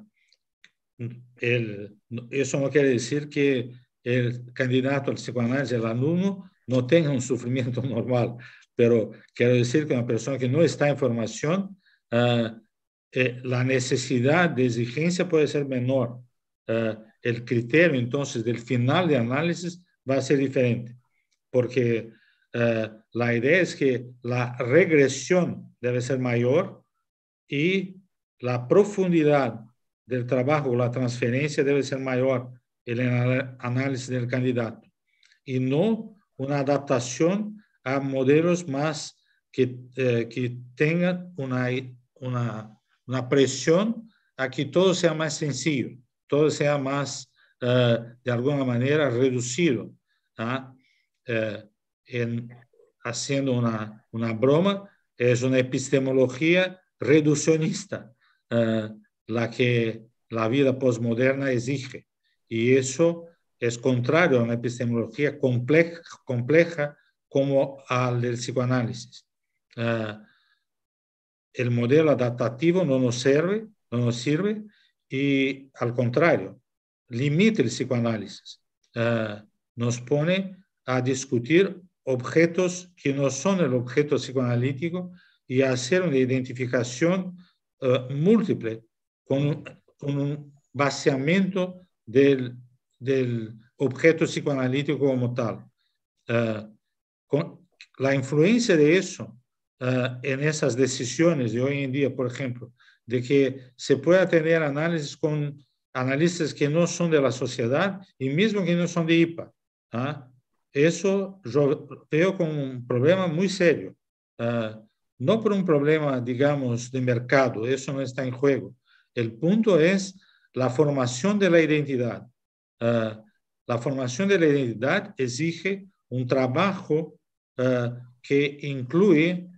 el, eso no quiere decir que el candidato al psicoanálisis, el alumno, no tenga un sufrimiento normal, pero quiero decir que una persona que no está en formación, uh, eh, la necesidad de exigencia puede ser menor. Uh, el criterio, entonces, del final de análisis va a ser diferente, porque uh, la idea es que la regresión debe ser mayor y la profundidad del trabajo, la transferencia debe ser mayor en el análisis del candidato y no una adaptación a modelos más que, eh, que tengan una, una, una presión a que todo sea más sencillo, todo sea más, eh, de alguna manera, reducido. ¿Ah? Eh, en, haciendo una, una broma, es una epistemología reduccionista, eh, la que la vida postmoderna exige. Y eso es contrario a una epistemología compleja, compleja como al del psicoanálisis. Uh, el modelo adaptativo no nos sirve, no nos sirve y, al contrario, limita el psicoanálisis. Uh, nos pone a discutir objetos que no son el objeto psicoanalítico y a hacer una identificación uh, múltiple con, con un vaciamiento del, del objeto psicoanalítico como tal. Uh, con la influencia de eso uh, en esas decisiones de hoy en día, por ejemplo, de que se pueda tener análisis con analistas que no son de la sociedad y mismo que no son de I P A. ¿Ah? Eso yo veo como un problema muy serio. Uh, no por un problema, digamos, de mercado, eso no está en juego. El punto es la formación de la identidad. Uh, la formación de la identidad exige un trabajo uh, que incluye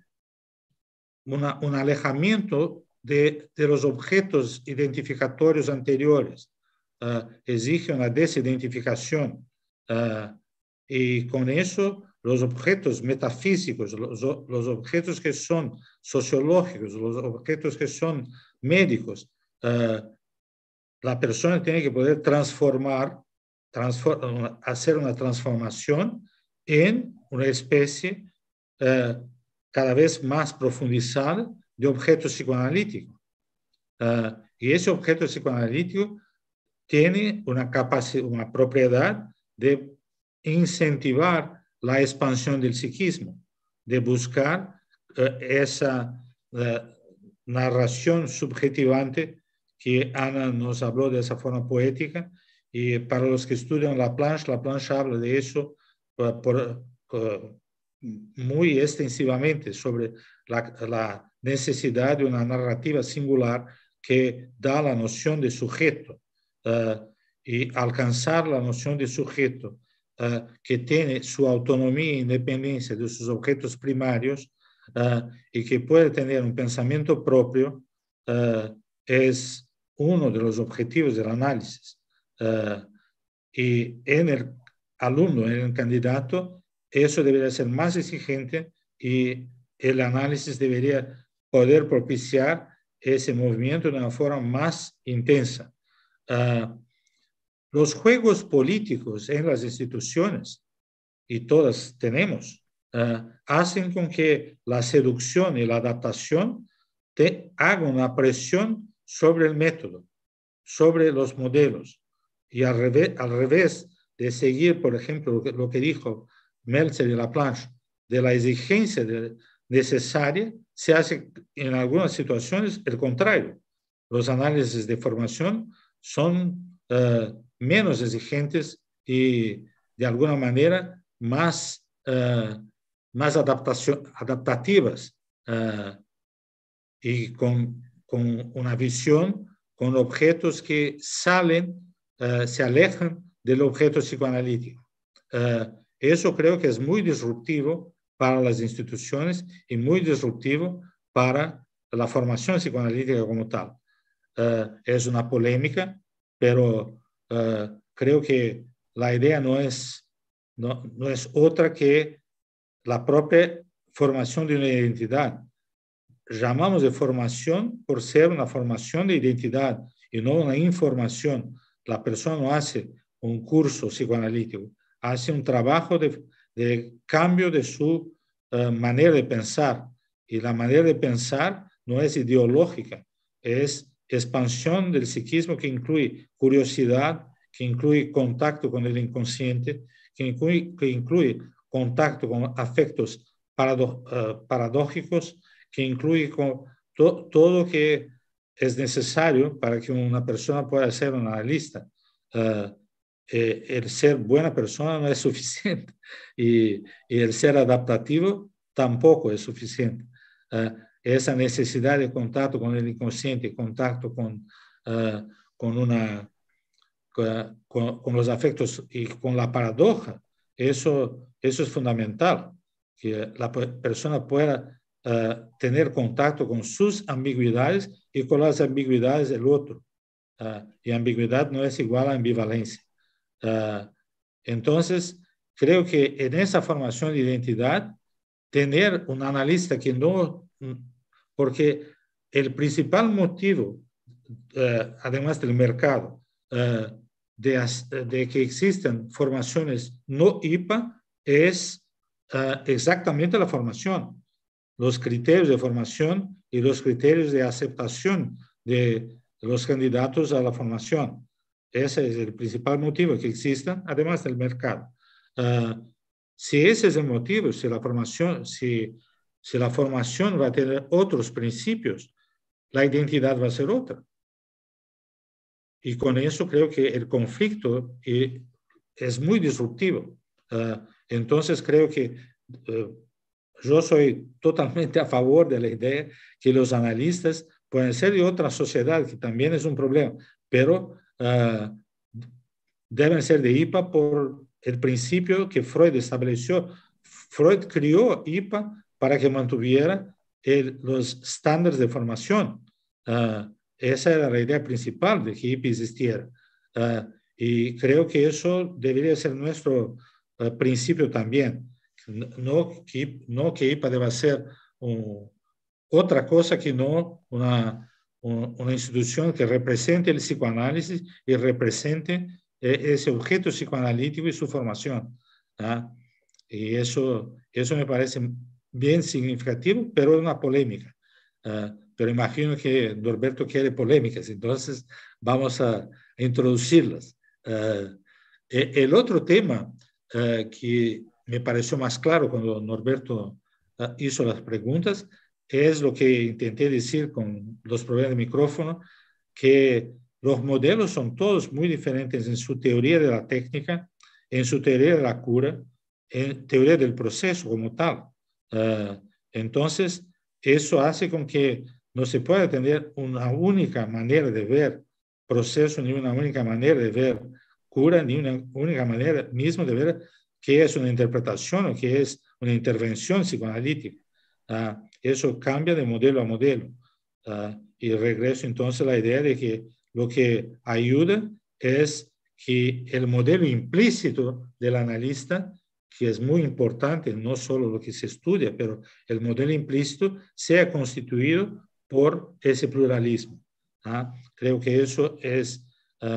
una, un alejamiento de, de los objetos identificatorios anteriores. Uh, exige una desidentificación. Uh, y con eso los objetos metafísicos, los, los objetos que son sociológicos, los objetos que son médicos, uh, la persona tiene que poder transformar, transform, hacer una transformación en una especie uh, cada vez más profundizada de objeto psicoanalítico. Uh, y ese objeto psicoanalítico tiene una capacidad, una propiedad de incentivar la expansión del psiquismo, de buscar uh, esa uh, narración subjetivante que Ana nos habló de esa forma poética, y para los que estudian Laplanche, Laplanche habla de eso uh, por, uh, muy extensivamente, sobre la, la necesidad de una narrativa singular que da la noción de sujeto, uh, y alcanzar la noción de sujeto uh, que tiene su autonomía e independencia de sus objetos primarios uh, y que puede tener un pensamiento propio, uh, es uno de los objetivos del análisis. Uh, y en el alumno, en el candidato, eso debería ser más exigente y el análisis debería poder propiciar ese movimiento de una forma más intensa. Uh, los juegos políticos en las instituciones, y todas tenemos, uh, hacen con que la seducción y la adaptación te hagan una presión sobre el método, sobre los modelos. Y al revés, al revés de seguir, por ejemplo, lo que, lo que dijo Meltzer y Laplanche, de la exigencia de, necesaria, se hace en algunas situaciones el contrario. Los análisis de formación son uh, menos exigentes y de alguna manera más, uh, más adaptación, adaptativas uh, y con, con una visión, con objetos que salen, uh, se alejan del objeto psicoanalítico. Uh, eso creo que es muy disruptivo para las instituciones y muy disruptivo para la formación psicoanalítica como tal. Uh, es una polémica, pero uh, creo que la idea no es, no, no es otra que la propia formación de una identidad. Llamamos de formación por ser una formación de identidad y no una información. La persona no hace un curso psicoanalítico, hace un trabajo de, de cambio de su uh, manera de pensar. Y la manera de pensar no es ideológica, es expansión del psiquismo que incluye curiosidad, que incluye contacto con el inconsciente, que incluye, que incluye contacto con afectos parado, uh, paradójicos, que incluye con to, todo lo que es necesario para que una persona pueda ser un analista. Uh, eh, el ser buena persona no es suficiente y, y el ser adaptativo tampoco es suficiente. Uh, esa necesidad de contacto con el inconsciente, contacto con, uh, con, una, con, con los afectos y con la paradoja, eso, eso es fundamental, que la persona pueda Uh, tener contacto con sus ambigüedades y con las ambigüedades del otro. Uh, y ambigüedad no es igual a ambivalencia. Uh, entonces, creo que en esa formación de identidad, tener un analista que no... Porque el principal motivo, uh, además del mercado, uh, de, de que existan formaciones no I P A es uh, exactamente la formación. Los criterios de formación y los criterios de aceptación de los candidatos a la formación. Ese es el principal motivo que existan, además del mercado. Uh, si ese es el motivo, si la formación, si, si la formación va a tener otros principios, la identidad va a ser otra. Y con eso creo que el conflicto es muy disruptivo. Uh, entonces creo que uh, yo soy totalmente a favor de la idea que los analistas pueden ser de otra sociedad, que también es un problema, pero uh, deben ser de I P A por el principio que Freud estableció. Freud crió I P A para que mantuviera el, los estándares de formación. Uh, esa era la idea principal de que I P A existiera. Uh, y creo que eso debería ser nuestro uh, principio también. No que, no que I P A deba ser un, otra cosa que no una, un, una institución que represente el psicoanálisis y represente eh, ese objeto psicoanalítico y su formación. ¿Ah? Y eso, eso me parece bien significativo, pero es una polémica. Uh, pero imagino que Norberto quiere polémicas, entonces vamos a introducirlas. Uh, el otro tema uh, que me pareció más claro cuando Norberto uh, hizo las preguntas, es lo que intenté decir con los problemas de micrófono, que los modelos son todos muy diferentes en su teoría de la técnica, en su teoría de la cura, en teoría del proceso como tal. Uh, entonces, eso hace con que no se pueda tener una única manera de ver proceso, ni una única manera de ver cura, ni una única manera mismo de ver qué es una interpretación o qué es una intervención psicoanalítica. Uh, eso cambia de modelo a modelo. Uh, y regreso entonces a la idea de que lo que ayuda es que el modelo implícito del analista, que es muy importante, no solo lo que se estudia, pero el modelo implícito sea constituido por ese pluralismo. ¿Ah? Creo que eso es uh,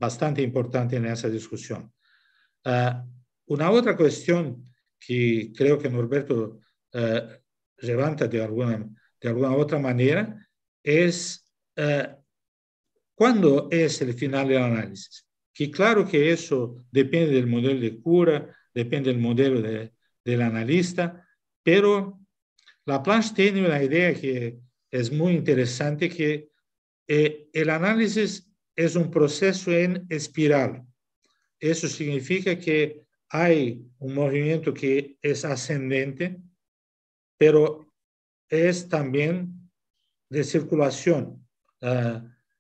bastante importante en esa discusión. Uh, una otra cuestión que creo que Norberto uh, levanta de alguna, de alguna otra manera es uh, ¿cuándo es el final del análisis? Que claro que eso depende del modelo de cura, depende del modelo de, del analista, pero Laplanche tiene una idea que es muy interesante, que eh, el análisis es un proceso en espiral. Eso significa que hay un movimiento que es ascendente, pero es también de circulación. Uh,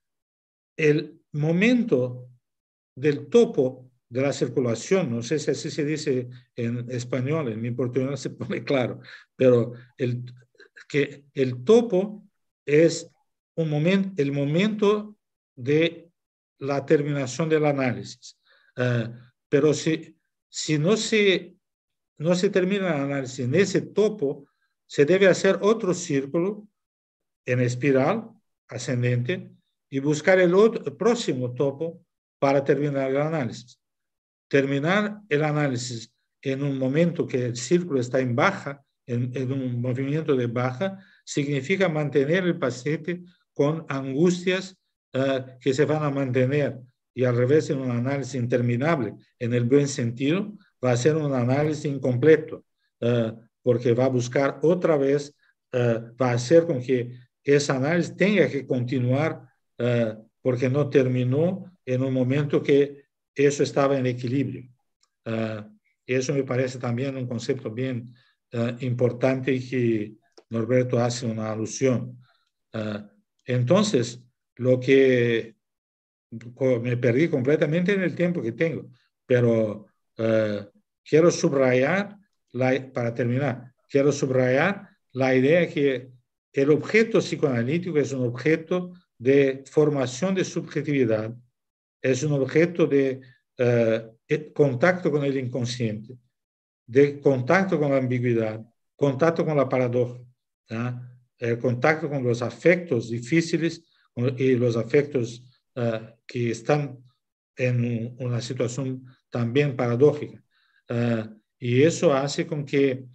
el momento del topo de la circulación, no sé si así se dice en español, en mi portugués se pone claro, pero el, que el topo es un momento, el momento de la terminación del análisis. Uh, pero si, si no, se, no se termina el análisis en ese topo, se debe hacer otro círculo en espiral ascendente y buscar el, otro, el próximo topo para terminar el análisis. Terminar el análisis en un momento que el círculo está en baja, en, en un movimiento de baja, significa mantener el paciente con angustias uh, que se van a mantener, y al revés, en un análisis interminable, en el buen sentido, va a ser un análisis incompleto, uh, porque va a buscar otra vez, uh, va a hacer con que ese análisis tenga que continuar uh, porque no terminó en un momento que eso estaba en equilibrio. Uh, eso me parece también un concepto bien uh, importante y que Norberto hace una alusión. Uh, entonces, lo que me perdí completamente en el tiempo que tengo, pero uh, quiero subrayar, la, para terminar, quiero subrayar la idea que el objeto psicoanalítico es un objeto de formación de subjetividad, es un objeto de uh, contacto con el inconsciente, de contacto con la ambigüedad, contacto con la paradoja, ¿tá? El contacto con los afectos difíciles y los afectos uh, que están en una situación también paradójica. Uh, y eso hace con que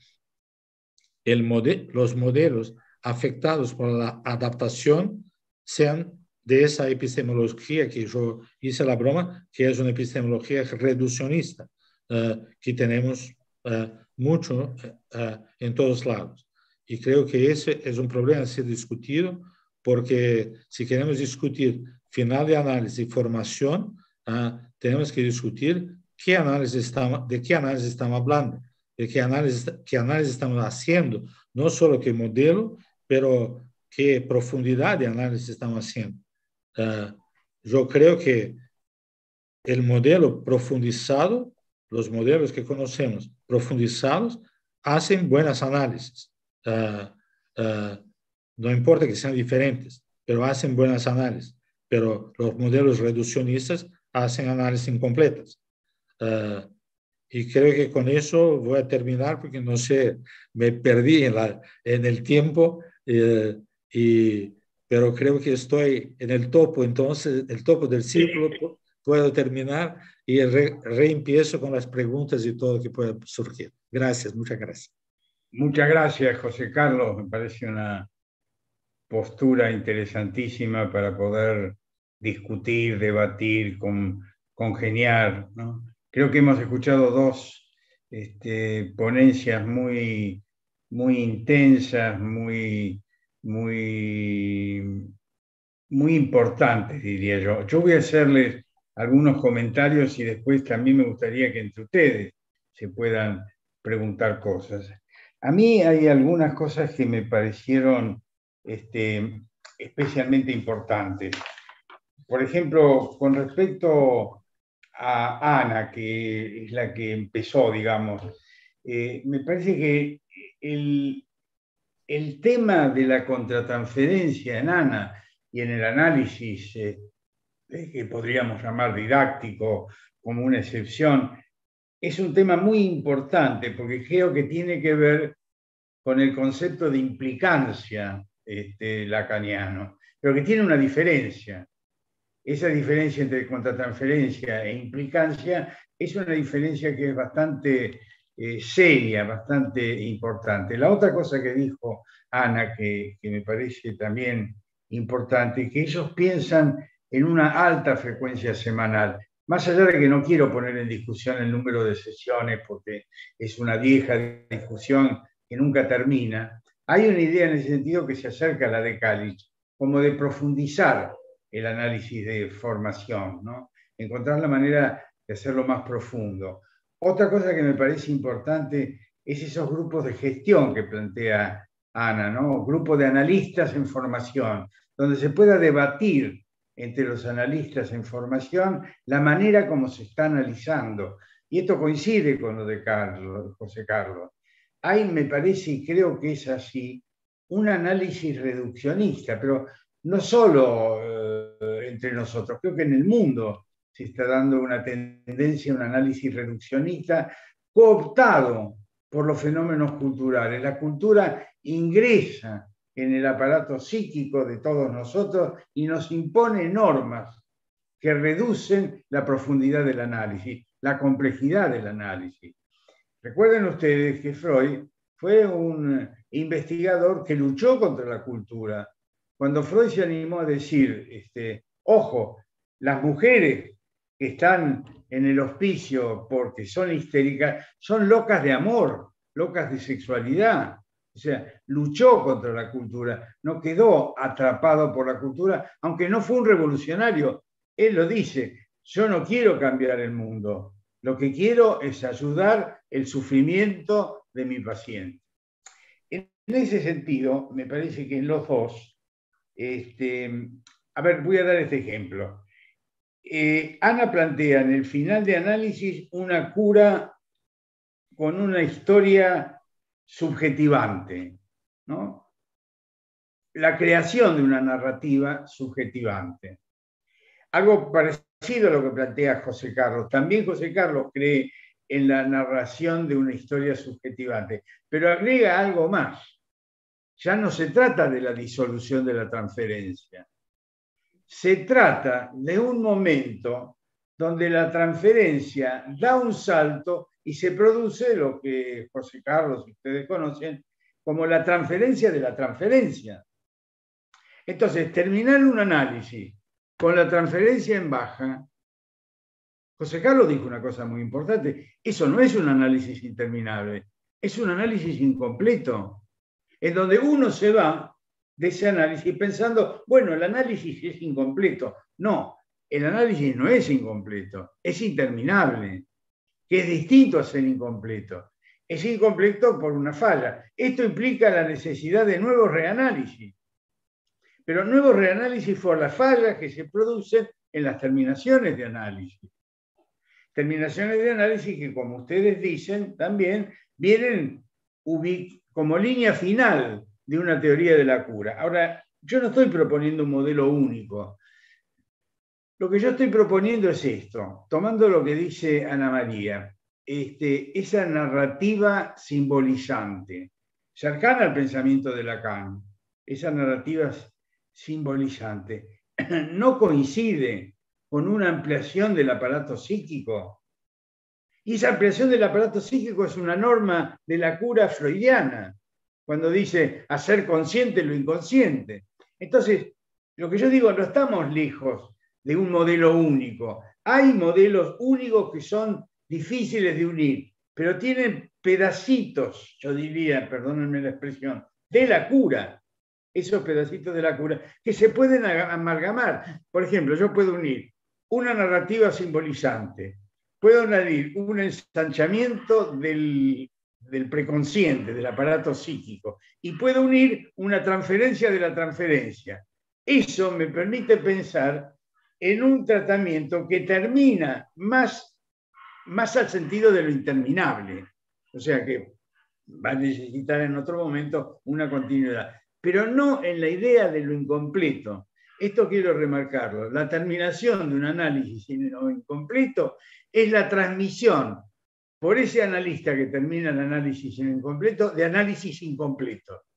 el model, los modelos afectados por la adaptación sean de esa epistemología que yo hice la broma, que es una epistemología reduccionista, uh, que tenemos uh, mucho uh, en todos lados. Y creo que ese es un problema a ser discutido, porque si queremos discutir final de análisis y formación, uh, tenemos que discutir qué análisis estamos, de qué análisis estamos hablando, de qué análisis, qué análisis estamos haciendo, no solo qué modelo, pero qué profundidad de análisis estamos haciendo. Uh, yo creo que el modelo profundizado, los modelos que conocemos profundizados, hacen buenas análisis. Uh, uh, no importa que sean diferentes, pero hacen buenas análisis. Pero los modelos reduccionistas hacen análisis incompletas. Uh, y creo que con eso voy a terminar, porque no sé, me perdí en, la, en el tiempo, uh, y, pero creo que estoy en el topo, entonces el topo del círculo puedo terminar y re, reempiezo con las preguntas y todo que pueda surgir. Gracias, muchas gracias. Muchas gracias, José Carlos. Me parece una postura interesantísima para poder discutir, debatir, con, congeniar, ¿no? Creo que hemos escuchado dos este, ponencias muy, muy intensas, muy, muy, muy importantes, diría yo. Yo voy a hacerles algunos comentarios y después también me gustaría que entre ustedes se puedan preguntar cosas. A mí hay algunas cosas que me parecieron este, especialmente importantes. Por ejemplo, con respecto a Ana, que es la que empezó, digamos, eh, me parece que el, el tema de la contratransferencia en Ana y en el análisis eh, que podríamos llamar didáctico como una excepción, es un tema muy importante, porque creo que tiene que ver con el concepto de implicancia este, lacaniano, pero que tiene una diferencia. esa diferencia entre contratransferencia e implicancia es una diferencia que es bastante eh, seria, bastante importante. La otra cosa que dijo Ana, que, que me parece también importante, que ellos piensan en una alta frecuencia semanal. Más allá de que no quiero poner en discusión el número de sesiones, porque es una vieja discusión que nunca termina, hay una idea en ese sentido que se acerca a la de Kalisch, como de profundizar el análisis de formación, ¿no? Encontrar la manera de hacerlo más profundo. Otra cosa que me parece importante es esos grupos de gestión que plantea Ana, ¿no? Grupos de analistas en formación, donde se pueda debatir entre los analistas en formación la manera como se está analizando. Y esto coincide con lo de Carlos, José Carlos. Hay, me parece, y creo que es así, un análisis reduccionista, pero no solo eh, entre nosotros, creo que en el mundo se está dando una tendencia, un análisis reduccionista cooptado por los fenómenos culturales. La cultura ingresa en el aparato psíquico de todos nosotros y nos impone normas que reducen la profundidad del análisis, la complejidad del análisis. Recuerden ustedes que Freud fue un investigador que luchó contra la cultura. Cuando Freud se animó a decir, este, ojo, las mujeres que están en el hospicio porque son histéricas, son locas de amor, locas de sexualidad. O sea, luchó contra la cultura, no quedó atrapado por la cultura, aunque no fue un revolucionario. Él lo dice, yo no quiero cambiar el mundo, lo que quiero es ayudar el sufrimiento de mi paciente. En ese sentido, me parece que en los dos, este, a ver, voy a dar este ejemplo. Eh, Ana plantea en el final de análisis una cura con una historia subjetivante, ¿no? La creación de una narrativa subjetivante. Algo parecido a lo que plantea José Carlos. También José Carlos cree en la narración de una historia subjetivante, pero agrega algo más. Ya no se trata de la disolución de la transferencia. Se trata de un momento donde la transferencia da un salto y se produce lo que José Carlos y ustedes conocen como la transferencia de la transferencia. Entonces, terminar un análisis con la transferencia en baja, José Carlos dijo una cosa muy importante, eso no es un análisis interminable, es un análisis incompleto, en donde uno se va de ese análisis pensando, bueno, el análisis es incompleto. No, el análisis no es incompleto, es interminable, que es distinto a ser incompleto. Es incompleto por una falla. Esto implica la necesidad de nuevos reanálisis, pero nuevos reanálisis por las fallas que se producen en las terminaciones de análisis. Terminaciones de análisis que, como ustedes dicen, también vienen como línea final de una teoría de la cura. Ahora, yo no estoy proponiendo un modelo único. Lo que yo estoy proponiendo es esto, tomando lo que dice Ana María, este, esa narrativa simbolizante, cercana al pensamiento de Lacan, esa narrativa simbolizante, no coincide con una ampliación del aparato psíquico. Y esa ampliación del aparato psíquico es una norma de la cura freudiana, cuando dice hacer consciente lo inconsciente. Entonces, lo que yo digo, no estamos lejos de un modelo único. Hay modelos únicos que son difíciles de unir, pero tienen pedacitos, yo diría, perdónenme la expresión, de la cura. Esos pedacitos de la cura que se pueden amalgamar. Por ejemplo, yo puedo unir una narrativa simbolizante, puedo unir un ensanchamiento del, del preconsciente, del aparato psíquico, y puedo unir una transferencia de la transferencia. Eso me permite pensar en un tratamiento que termina más, más al sentido de lo interminable. O sea que va a necesitar en otro momento una continuidad, pero no en la idea de lo incompleto. Esto quiero remarcarlo. La terminación de un análisis incompleto es la transmisión por ese analista que termina el análisis incompleto de análisis incompleto.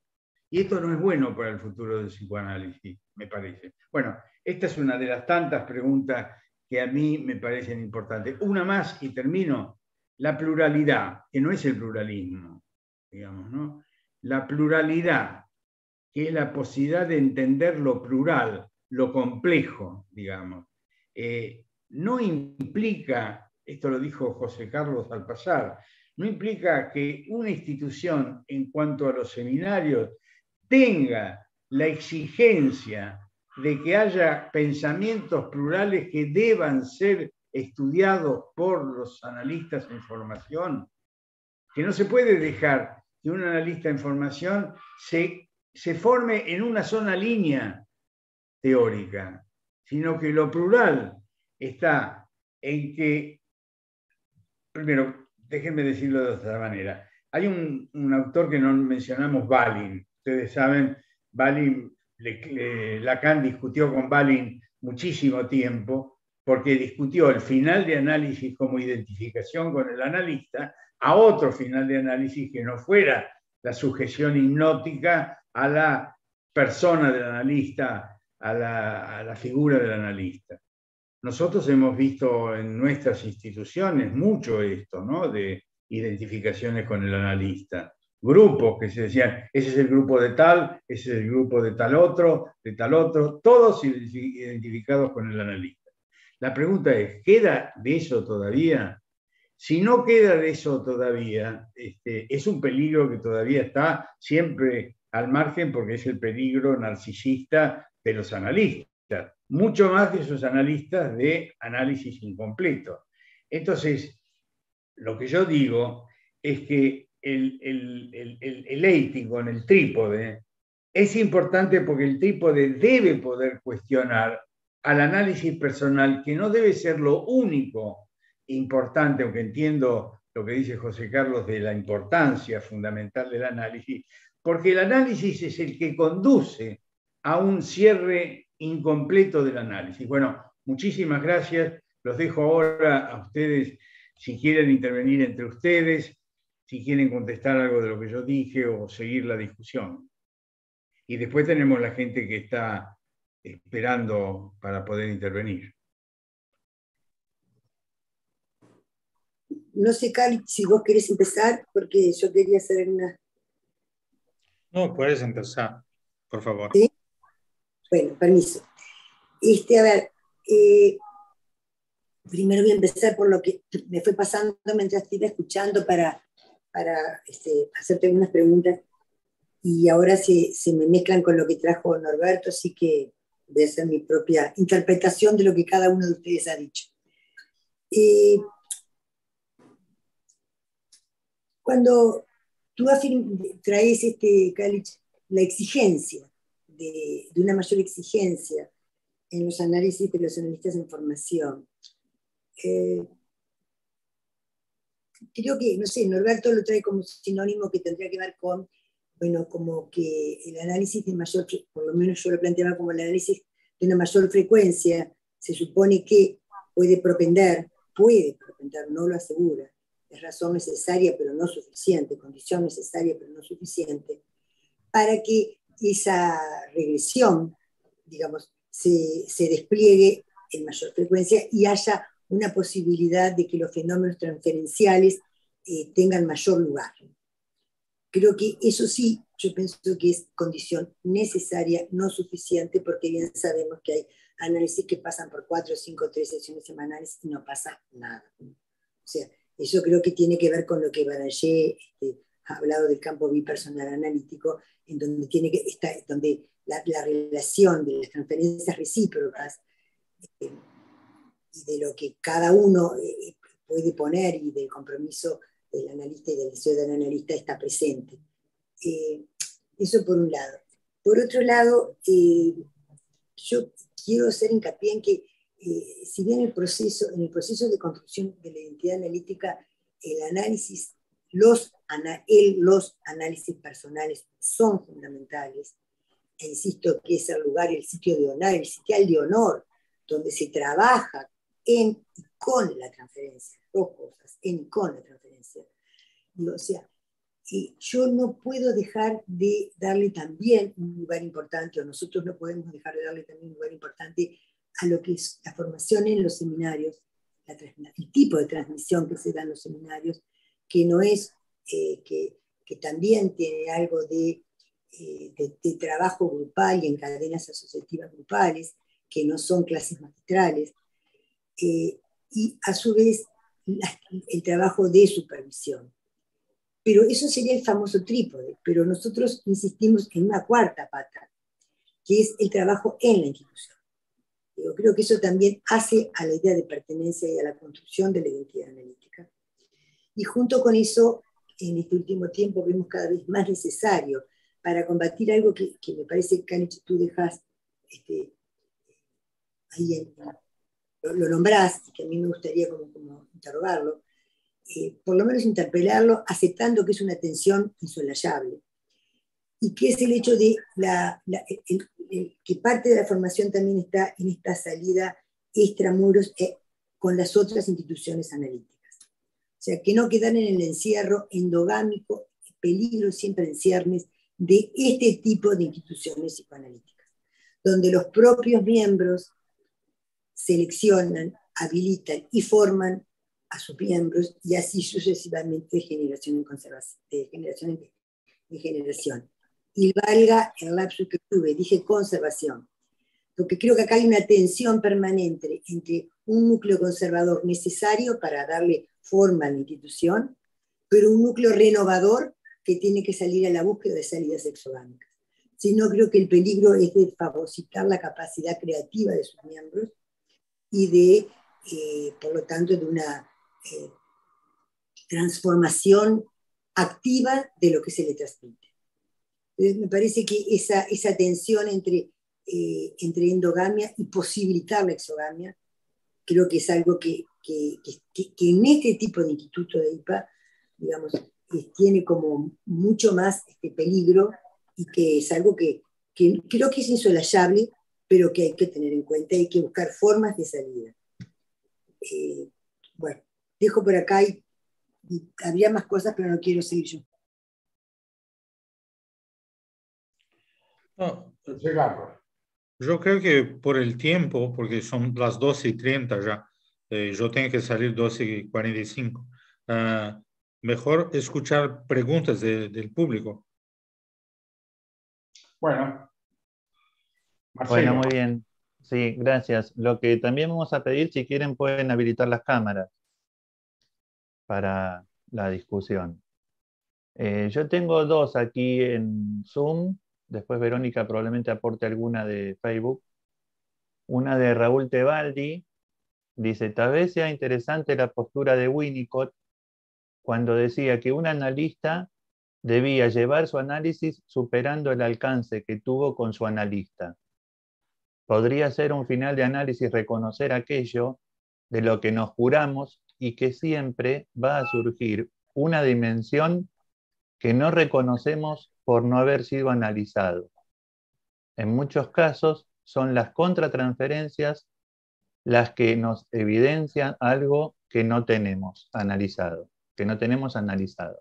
Y esto no es bueno para el futuro del psicoanálisis, me parece. Bueno, esta es una de las tantas preguntas que a mí me parecen importantes. Una más y termino. La pluralidad, que no es el pluralismo, digamos, ¿no? La pluralidad, que es la posibilidad de entender lo plural, lo complejo, digamos. Eh, no implica, esto lo dijo José Carlos al pasar, no implica que una institución en cuanto a los seminarios tenga la exigencia de que haya pensamientos plurales que deban ser estudiados por los analistas en formación, que no se puede dejar que un analista en formación se, se forme en una sola línea teórica, sino que lo plural está en que, primero, déjenme decirlo de otra manera, hay un, un autor que no mencionamos, Balin. Ustedes saben, Balin, le, le, Lacan discutió con Balin muchísimo tiempo, porque discutió el final de análisis como identificación con el analista a otro final de análisis que no fuera la sujeción hipnótica a la persona del analista, a la, a la figura del analista. Nosotros hemos visto en nuestras instituciones mucho esto, ¿no? De identificaciones con el analista. Grupos que se decían, ese es el grupo de tal, ese es el grupo de tal otro, de tal otro, todos identificados con el analista. La pregunta es, ¿queda de eso todavía? Si no queda de eso todavía, este, es un peligro que todavía está siempre al margen, porque es el peligro narcisista de los analistas, mucho más que esos analistas de análisis incompleto. Entonces, lo que yo digo es que el, el, el, el, el ético en el trípode es importante porque el trípode debe poder cuestionar al análisis personal, que no debe ser lo único importante, aunque entiendo lo que dice José Carlos de la importancia fundamental del análisis, porque el análisis es el que conduce a un cierre incompleto del análisis. Bueno, muchísimas gracias. Los dejo ahora a ustedes, si quieren intervenir entre ustedes, si quieren contestar algo de lo que yo dije o seguir la discusión. Y después tenemos la gente que está esperando para poder intervenir. No sé, Cali, si vos querés empezar, porque yo quería hacer una... No, puedes empezar, por favor. ¿Sí? Bueno, permiso. Este, a ver, eh, primero voy a empezar por lo que me fue pasando mientras te iba escuchando para, para este, hacerte algunas preguntas, y ahora se, se me mezclan con lo que trajo Norberto, así que voy a hacer mi propia interpretación de lo que cada uno de ustedes ha dicho. Eh, cuando tú traes, este, Kalich, la exigencia, de, de una mayor exigencia en los análisis de los analistas en formación, eh, creo que, no sé, Norberto lo trae como sinónimo que tendría que ver con, bueno, como que el análisis de mayor, por lo menos yo lo planteaba como el análisis de una mayor frecuencia, se supone que puede propender, puede propender, no lo asegura, es razón necesaria pero no suficiente, condición necesaria pero no suficiente, para que esa regresión, digamos, se, se despliegue en mayor frecuencia y haya una posibilidad de que los fenómenos transferenciales eh, tengan mayor lugar. Creo que eso sí, yo pienso que es condición necesaria, no suficiente, porque bien sabemos que hay análisis que pasan por cuatro, cinco, tres sesiones semanales y no pasa nada. O sea, eso creo que tiene que ver con lo que Barallé este, ha hablado del campo bipersonal analítico, en donde, tiene que estar, donde la, la relación de las transferencias recíprocas eh, y de lo que cada uno eh, puede poner y del compromiso del analista y del deseo del analista está presente. Eh, eso por un lado. Por otro lado, eh, yo quiero hacer hincapié en que eh, si bien el proceso, en el proceso de construcción de la identidad analítica, el análisis, los, ana, el, los análisis personales son fundamentales, e insisto que es el lugar, el sitio de honor, el sitial de honor, donde se trabaja en y con la transferencia, dos cosas, en y con la transferencia. O sea, eh, yo no puedo dejar de darle también un lugar importante, o nosotros no podemos dejar de darle también un lugar importante a lo que es la formación en los seminarios, la, el tipo de transmisión que se da en los seminarios, que no es, eh, que, que también tiene algo de, eh, de, de trabajo grupal y en cadenas asociativas grupales, que no son clases magistrales, eh, y a su vez la, el trabajo de supervisión. Pero eso sería el famoso trípode, pero nosotros insistimos en una cuarta pata, que es el trabajo en la institución. Yo creo que eso también hace a la idea de pertenencia y a la construcción de la identidad analítica. Y junto con eso, en este último tiempo vemos cada vez más necesario para combatir algo que, que me parece, Kalich, tú dejas este, ahí, en, lo, lo nombrás, y que a mí me gustaría como, como interrogarlo, eh, por lo menos interpelarlo, aceptando que es una tensión insolayable, y que es el hecho de la, la, el, el, que parte de la formación también está en esta salida extramuros eh, con las otras instituciones analíticas. O sea, que no quedan en el encierro endogámico, peligro siempre en ciernes, de este tipo de instituciones psicoanalíticas, donde los propios miembros seleccionan, habilitan y forman a sus miembros, y así sucesivamente de generación en, de generación en generación. Y valga el lapsus que tuve, dije conservación, porque creo que acá hay una tensión permanente entre un núcleo conservador necesario para darle forma a la institución, pero un núcleo renovador que tiene que salir a la búsqueda de salidas exogámicas. Si no, creo que el peligro es de fagocitar la capacidad creativa de sus miembros y de, eh, por lo tanto, de una eh, transformación activa de lo que se le transmite. Entonces, me parece que esa, esa tensión entre, eh, entre endogamia y posibilitar la exogamia, creo que es algo que, que, que, que en este tipo de instituto de I P A, digamos, tiene como mucho más este peligro, y que es algo que, que creo que es insolayable, pero que hay que tener en cuenta y hay que buscar formas de salida. Eh, bueno, dejo por acá y, y habría más cosas, pero no quiero seguir yo. No, yo creo que por el tiempo, porque son las doce y treinta ya, eh, yo tengo que salir doce y cuarenta y cinco. Uh, mejor escuchar preguntas de, del público. Bueno. Marcelo. Bueno, muy bien. Sí, gracias. Lo que también vamos a pedir, si quieren, pueden habilitar las cámaras para la discusión. Eh, yo tengo dos aquí en Zoom. Después Verónica probablemente aporte alguna de Facebook. Una de Raúl Tebaldi. Dice, tal vez sea interesante la postura de Winnicott cuando decía que un analista debía llevar su análisis superando el alcance que tuvo con su analista. Podría ser un final de análisis reconocer aquello de lo que nos juramos y que siempre va a surgir una dimensión que no reconocemos por no haber sido analizado. En muchos casos son las contratransferencias las que nos evidencian algo que no tenemos analizado, que no tenemos analizado.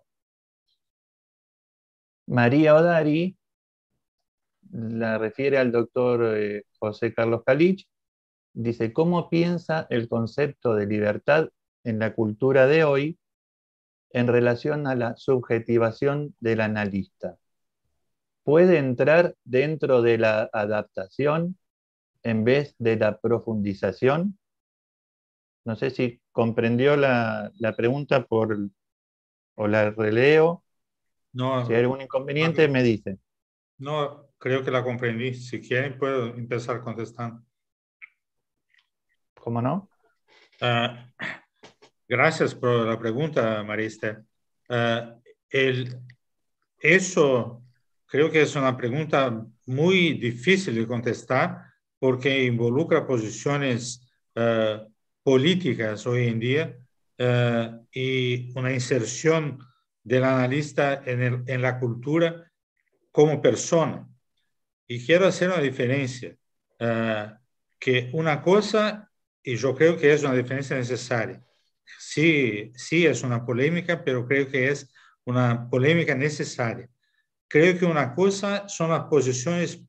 María Odari la refiere al doctor eh, José Carlos Kalich, dice, ¿cómo piensa el concepto de libertad en la cultura de hoy en relación a la subjetivación del analista? ¿Puede entrar dentro de la adaptación en vez de la profundización? No sé si comprendió la, la pregunta por, o la releo. No, si hay algún inconveniente, me dice. No, creo que la comprendí. Si quieren, puedo empezar contestando. ¿Cómo no? Uh, gracias por la pregunta, Marista. Uh, el, eso creo que es una pregunta muy difícil de contestar porque involucra posiciones uh, políticas hoy en día uh, y una inserción del analista en, el, en la cultura como persona. Y quiero hacer una diferencia, uh, que una cosa, y yo creo que es una diferencia necesaria, sí, sí es una polémica, pero creo que es una polémica necesaria. Creo que una cosa son las posiciones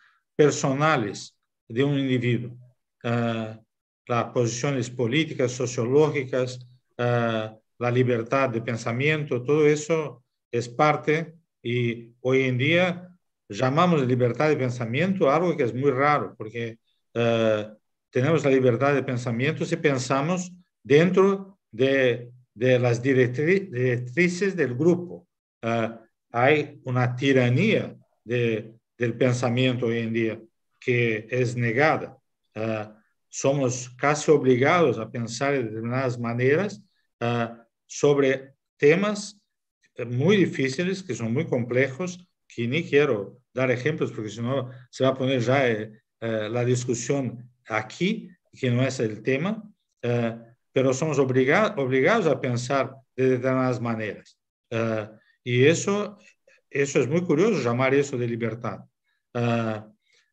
personales de un individuo, uh, las posiciones políticas, sociológicas, uh, la libertad de pensamiento, todo eso es parte, y hoy en día llamamos de libertad de pensamiento algo que es muy raro, porque uh, tenemos la libertad de pensamiento si pensamos dentro de, de las directri directrices del grupo. Uh, hay una tiranía de, del pensamiento hoy en día que es negada. Uh, somos casi obligados a pensar de determinadas maneras uh, sobre temas muy difíciles, que son muy complejos, que ni quiero dar ejemplos porque si no se va a poner ya eh, eh, la discusión aquí, que no es el tema, eh, pero somos obliga obligados a pensar de determinadas maneras. Uh, y eso, eso es muy curioso, llamar eso de libertad. Uh,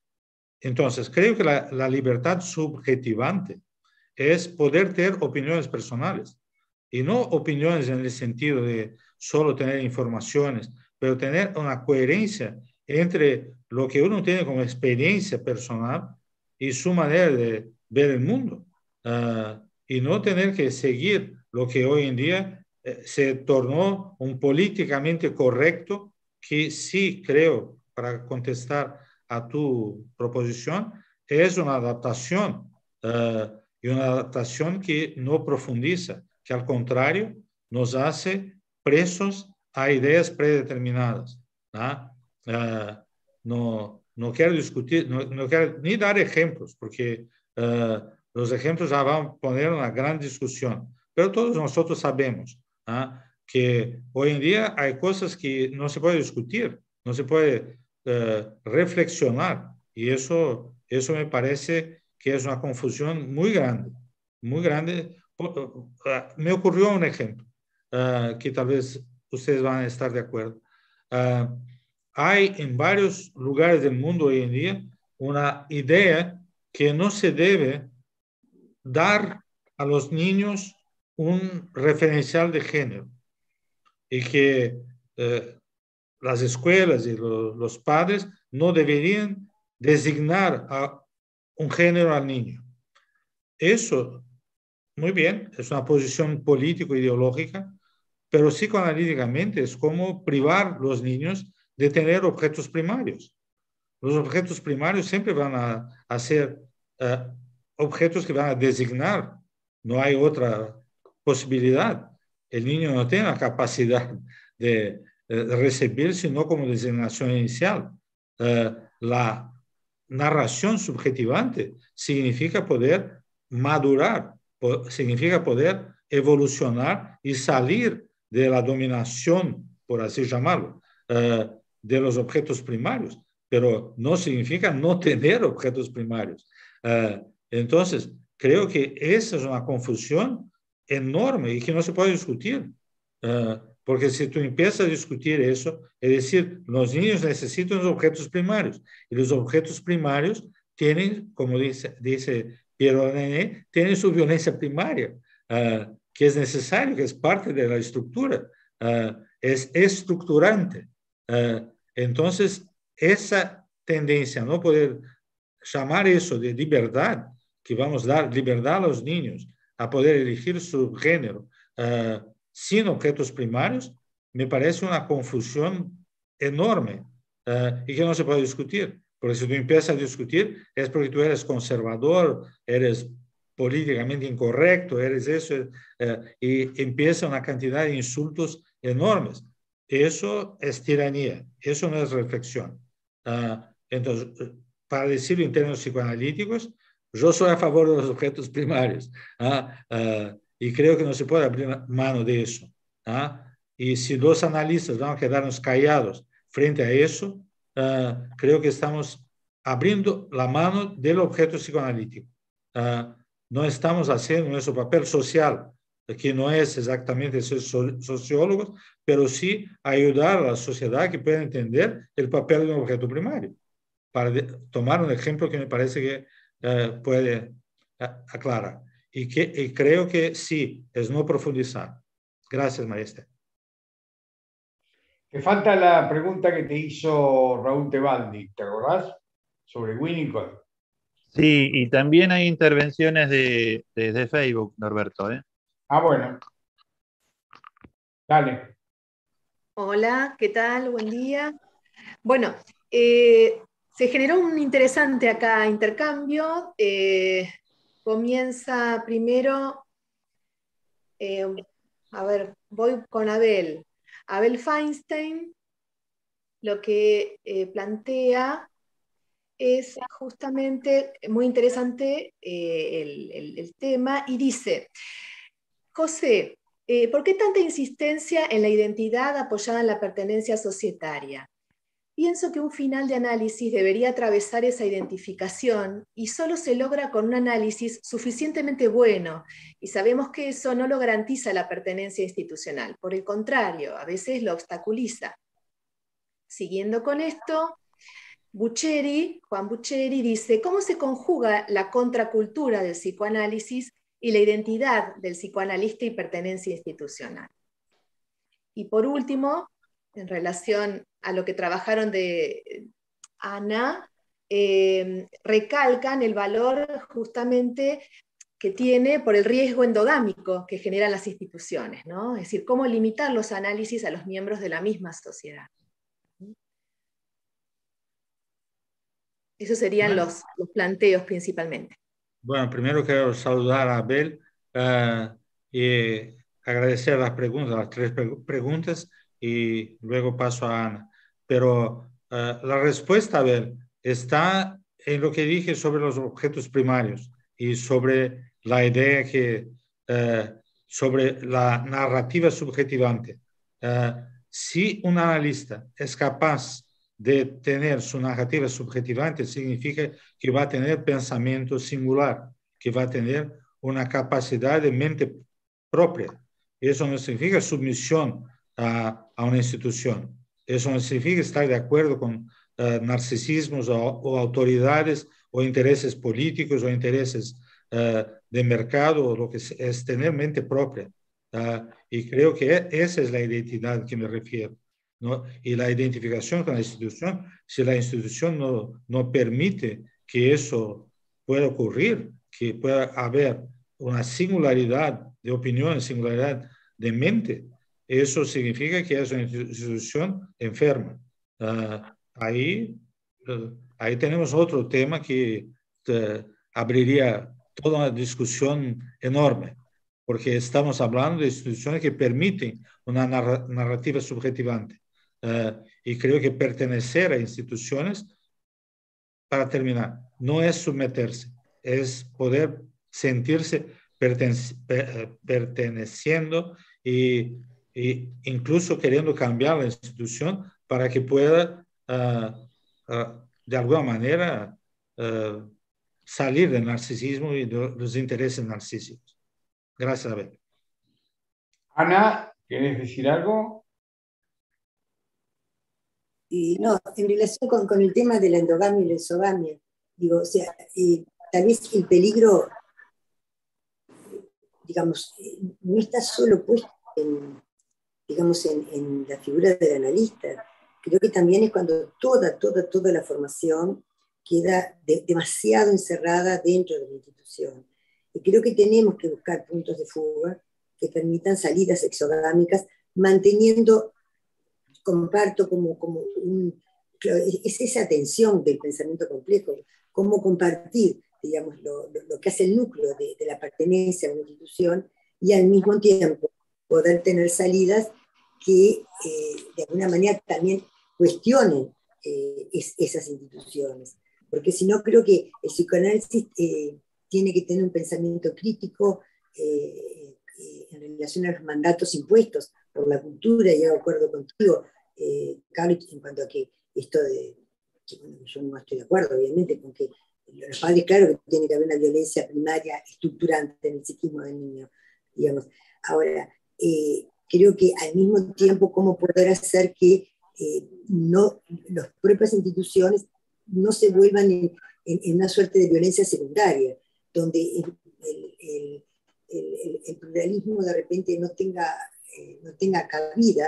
entonces, creo que la, la libertad subjetivante es poder tener opiniones personales, y no opiniones en el sentido de solo tener informaciones, pero tener una coherencia entre lo que uno tiene como experiencia personal y su manera de ver el mundo, uh, y no tener que seguir lo que hoy en día eh, se tornó un políticamente correcto, que sí creo, para contestar a tu proposición, es una adaptación uh, y una adaptación que no profundiza, que al contrario nos hace presos a ideas predeterminadas. ¿No? Uh, no, no quiero discutir, no, no quiero ni dar ejemplos, porque uh, los ejemplos ya van a poner una gran discusión, pero todos nosotros sabemos ¿no? que hoy en día hay cosas que no se puede discutir, no se puede uh, reflexionar, y eso, eso me parece que es una confusión muy grande, muy grande. Me ocurrió un ejemplo uh, que tal vez ustedes van a estar de acuerdo. Uh, hay en varios lugares del mundo hoy en día una idea que no se debe dar a los niños un referencial de género, y que uh, las escuelas y lo, los padres no deberían designar a un género al niño. Eso, muy bien, es una posición político-ideológica, pero psicoanalíticamente es como privar a los niños de tener objetos primarios. Los objetos primarios siempre van a, a ser uh, objetos que van a designar. No hay otra posibilidad. El niño no tiene la capacidad de, de recibir, sino como designación inicial. Uh, la narración subjetivante significa poder madurar, po significa poder evolucionar y salir de la dominación, por así llamarlo, uh, de los objetos primarios, pero no significa no tener objetos primarios. Uh, entonces, creo que esa es una confusión enorme y que no se puede discutir. Uh, porque si tú empiezas a discutir eso, es decir, los niños necesitan los objetos primarios, y los objetos primarios tienen, como dice, dice Piero Nené, tienen su violencia primaria, uh, que es necesario, que es parte de la estructura, uh, es estructurante. Uh, entonces, esa tendencia a no poder llamar eso de libertad, que vamos a dar libertad a los niños a poder elegir su género, uh, sin objetos primarios, me parece una confusión enorme uh, y que no se puede discutir. Porque si tú empiezas a discutir es porque tú eres conservador, eres políticamente incorrecto, eres eso, uh, y empieza una cantidad de insultos enormes. Eso es tiranía, eso no es reflexión. Uh, entonces, para decirlo en términos psicoanalíticos, yo soy a favor de los objetos primarios. Uh, uh, Y creo que no se puede abrir mano de eso. ¿Ah? Y si los analistas van a quedarnos callados frente a eso, uh, creo que estamos abriendo la mano del objeto psicoanalítico. Uh, no estamos haciendo nuestro papel social, que no es exactamente ser sociólogos, pero sí ayudar a la sociedad que pueda entender el papel de un objeto primario. Para tomar un ejemplo que me parece que uh, puede uh, aclarar. Y, que, y creo que sí, es no profundizar. Gracias, maestra. Te falta la pregunta que te hizo Raúl Tebaldi, ¿te acordás? Sobre Winnicott. Sí, y también hay intervenciones de, de, de Facebook, Norberto, ¿eh? Ah, bueno. Dale. Hola, ¿qué tal? Buen día. Bueno, eh, se generó un interesante acá intercambio. Eh, comienza primero, eh, a ver, voy con Abel. Abel Feinstein lo que eh, plantea es justamente muy interesante eh, el, el, el tema y dice, José, eh, ¿por qué tanta insistencia en la identidad apoyada en la pertenencia societaria? Pienso que un final de análisis debería atravesar esa identificación y solo se logra con un análisis suficientemente bueno, y sabemos que eso no lo garantiza la pertenencia institucional. Por el contrario, a veces lo obstaculiza. Siguiendo con esto, Bucheri, Juan Bucheri dice, ¿cómo se conjuga la contracultura del psicoanálisis y la identidad del psicoanalista y pertenencia institucional? Y por último, en relación a lo que trabajaron de Ana, eh, recalcan el valor justamente que tiene por el riesgo endogámico que generan las instituciones, ¿no? Es decir, cómo limitar los análisis a los miembros de la misma sociedad. Esos serían bueno, los, los planteos principalmente. Bueno, primero quiero saludar a Abel uh, y agradecer las preguntas, las tres preguntas, y luego paso a Ana. Pero uh, la respuesta, Abel, está en lo que dije sobre los objetos primarios y sobre la idea que, uh, sobre la narrativa subjetivante. Uh, si un analista es capaz de tener su narrativa subjetivante, significa que va a tener pensamiento singular, que va a tener una capacidad de mente propia. Eso no significa sumisión a, a una institución. Eso no significa estar de acuerdo con uh, narcisismos o, o autoridades o intereses políticos o intereses uh, de mercado, o lo que es, es tener mente propia. Uh, y creo que esa es la identidad que me refiero, ¿no? Y la identificación con la institución, si la institución no, no permite que eso pueda ocurrir, que pueda haber una singularidad de opinión, singularidad de mente, eso significa que es una institución enferma. Uh, ahí, uh, ahí tenemos otro tema que uh, abriría toda una discusión enorme, porque estamos hablando de instituciones que permiten una narra narrativa subjetivante. Uh, y creo que pertenecer a instituciones, para terminar, no es someterse, es poder sentirse perten per perteneciendo y, y incluso queriendo cambiar la institución para que pueda, uh, uh, de alguna manera, uh, salir del narcisismo y de los intereses narcísicos. Gracias, Abel. Ana, ¿querés decir algo? Y no, en relación con, con el tema de la endogamia y la exogamia, digo, o sea, eh, tal vez el peligro, digamos, no está solo puesto en, digamos, en, en la figura del analista. Creo que también es cuando toda, toda, toda la formación queda de, demasiado encerrada dentro de la institución. Y creo que tenemos que buscar puntos de fuga que permitan salidas exogámicas, manteniendo, comparto como, como un, es esa tensión del pensamiento complejo, cómo compartir, digamos, lo, lo, lo que hace el núcleo de, de la pertenencia a una institución y al mismo tiempo poder tener salidas que eh, de alguna manera también cuestionen eh, es, esas instituciones. Porque si no, creo que el psicoanálisis eh, tiene que tener un pensamiento crítico eh, eh, en relación a los mandatos impuestos por la cultura, y de acuerdo contigo, eh, Carlos, en cuanto a que esto de, que, bueno, yo no estoy de acuerdo, obviamente, con que los padres, claro que tiene que haber una violencia primaria estructurante en el psiquismo del niño, digamos. Ahora, eh, creo que al mismo tiempo, cómo poder hacer que eh, no, las propias instituciones no se vuelvan en, en, en una suerte de violencia secundaria, donde el, el, el, el, el pluralismo de repente no tenga, eh, no tenga cabida,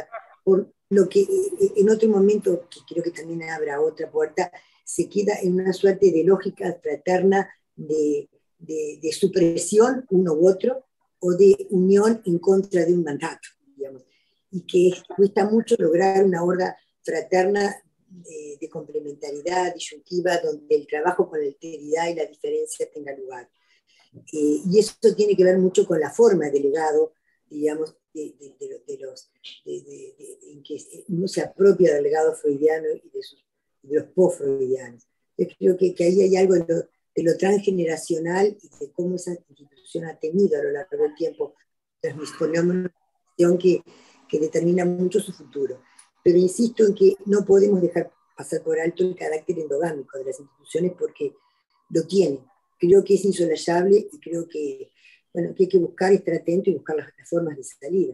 por lo que en otro momento, que creo que también abra otra puerta, se queda en una suerte de lógica fraterna de, de, de supresión uno u otro, o de unión en contra de un mandato, digamos, y que cuesta mucho lograr una horda fraterna de, de complementariedad, disyuntiva, donde el trabajo con la alteridad y la diferencia tenga lugar. Eh, y eso tiene que ver mucho con la forma del legado, digamos, de, de, de, de los, de, de, de, en que uno se apropia del legado freudiano y de, sus, de los post-freudianos. Yo creo que, que ahí hay algo de lo, de lo transgeneracional y de cómo esa institución ha tenido a lo largo del tiempo una que, que determina mucho su futuro. Pero insisto en que no podemos dejar pasar por alto el carácter endogámico de las instituciones porque lo tienen. Creo que es insolayable y creo que, bueno, que hay que buscar, estar atento y buscar las, las formas de salida.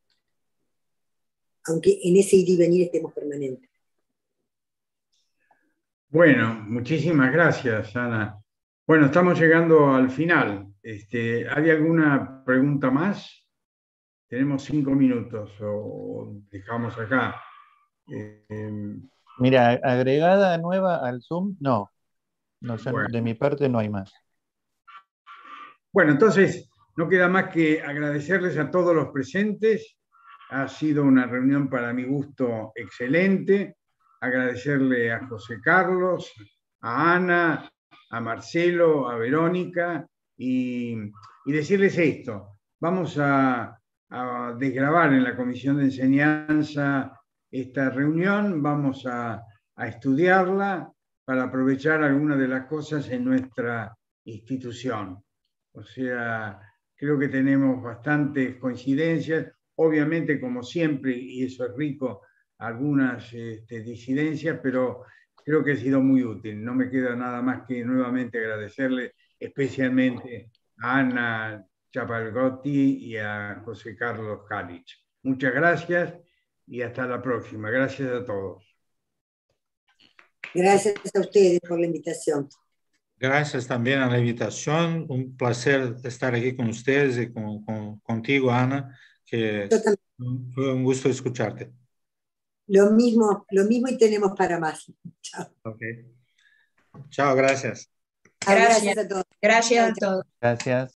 Aunque en ese ir y venir estemos permanentes. Bueno, muchísimas gracias, Ana. Bueno, estamos llegando al final. Este, ¿hay alguna pregunta más? Tenemos cinco minutos o dejamos acá. Eh, Mira, agregada nueva al Zoom, no. no yo, bueno. De mi parte no hay más. Bueno, entonces no queda más que agradecerles a todos los presentes. Ha sido una reunión para mi gusto excelente. Agradecerle a José Carlos, a Ana, a Marcelo, a Verónica y, y decirles esto. Vamos a, a desgravar en la Comisión de Enseñanza esta reunión, vamos a, a estudiarla para aprovechar algunas de las cosas en nuestra institución. O sea, creo que tenemos bastantes coincidencias, obviamente como siempre, y eso es rico, algunas este, disidencias, pero creo que ha sido muy útil. No me queda nada más que nuevamente agradecerle especialmente a Ana Chapalgotti y a José Carlos Kalich. Muchas gracias y hasta la próxima. Gracias a todos. Gracias a ustedes por la invitación. Gracias también a la invitación. Un placer estar aquí con ustedes y con, con, contigo, Ana, que fue un gusto escucharte. Lo mismo, lo mismo y tenemos para más. Chao. Okay. Chao, gracias. Gracias, gracias a todos. Gracias a todos. Gracias.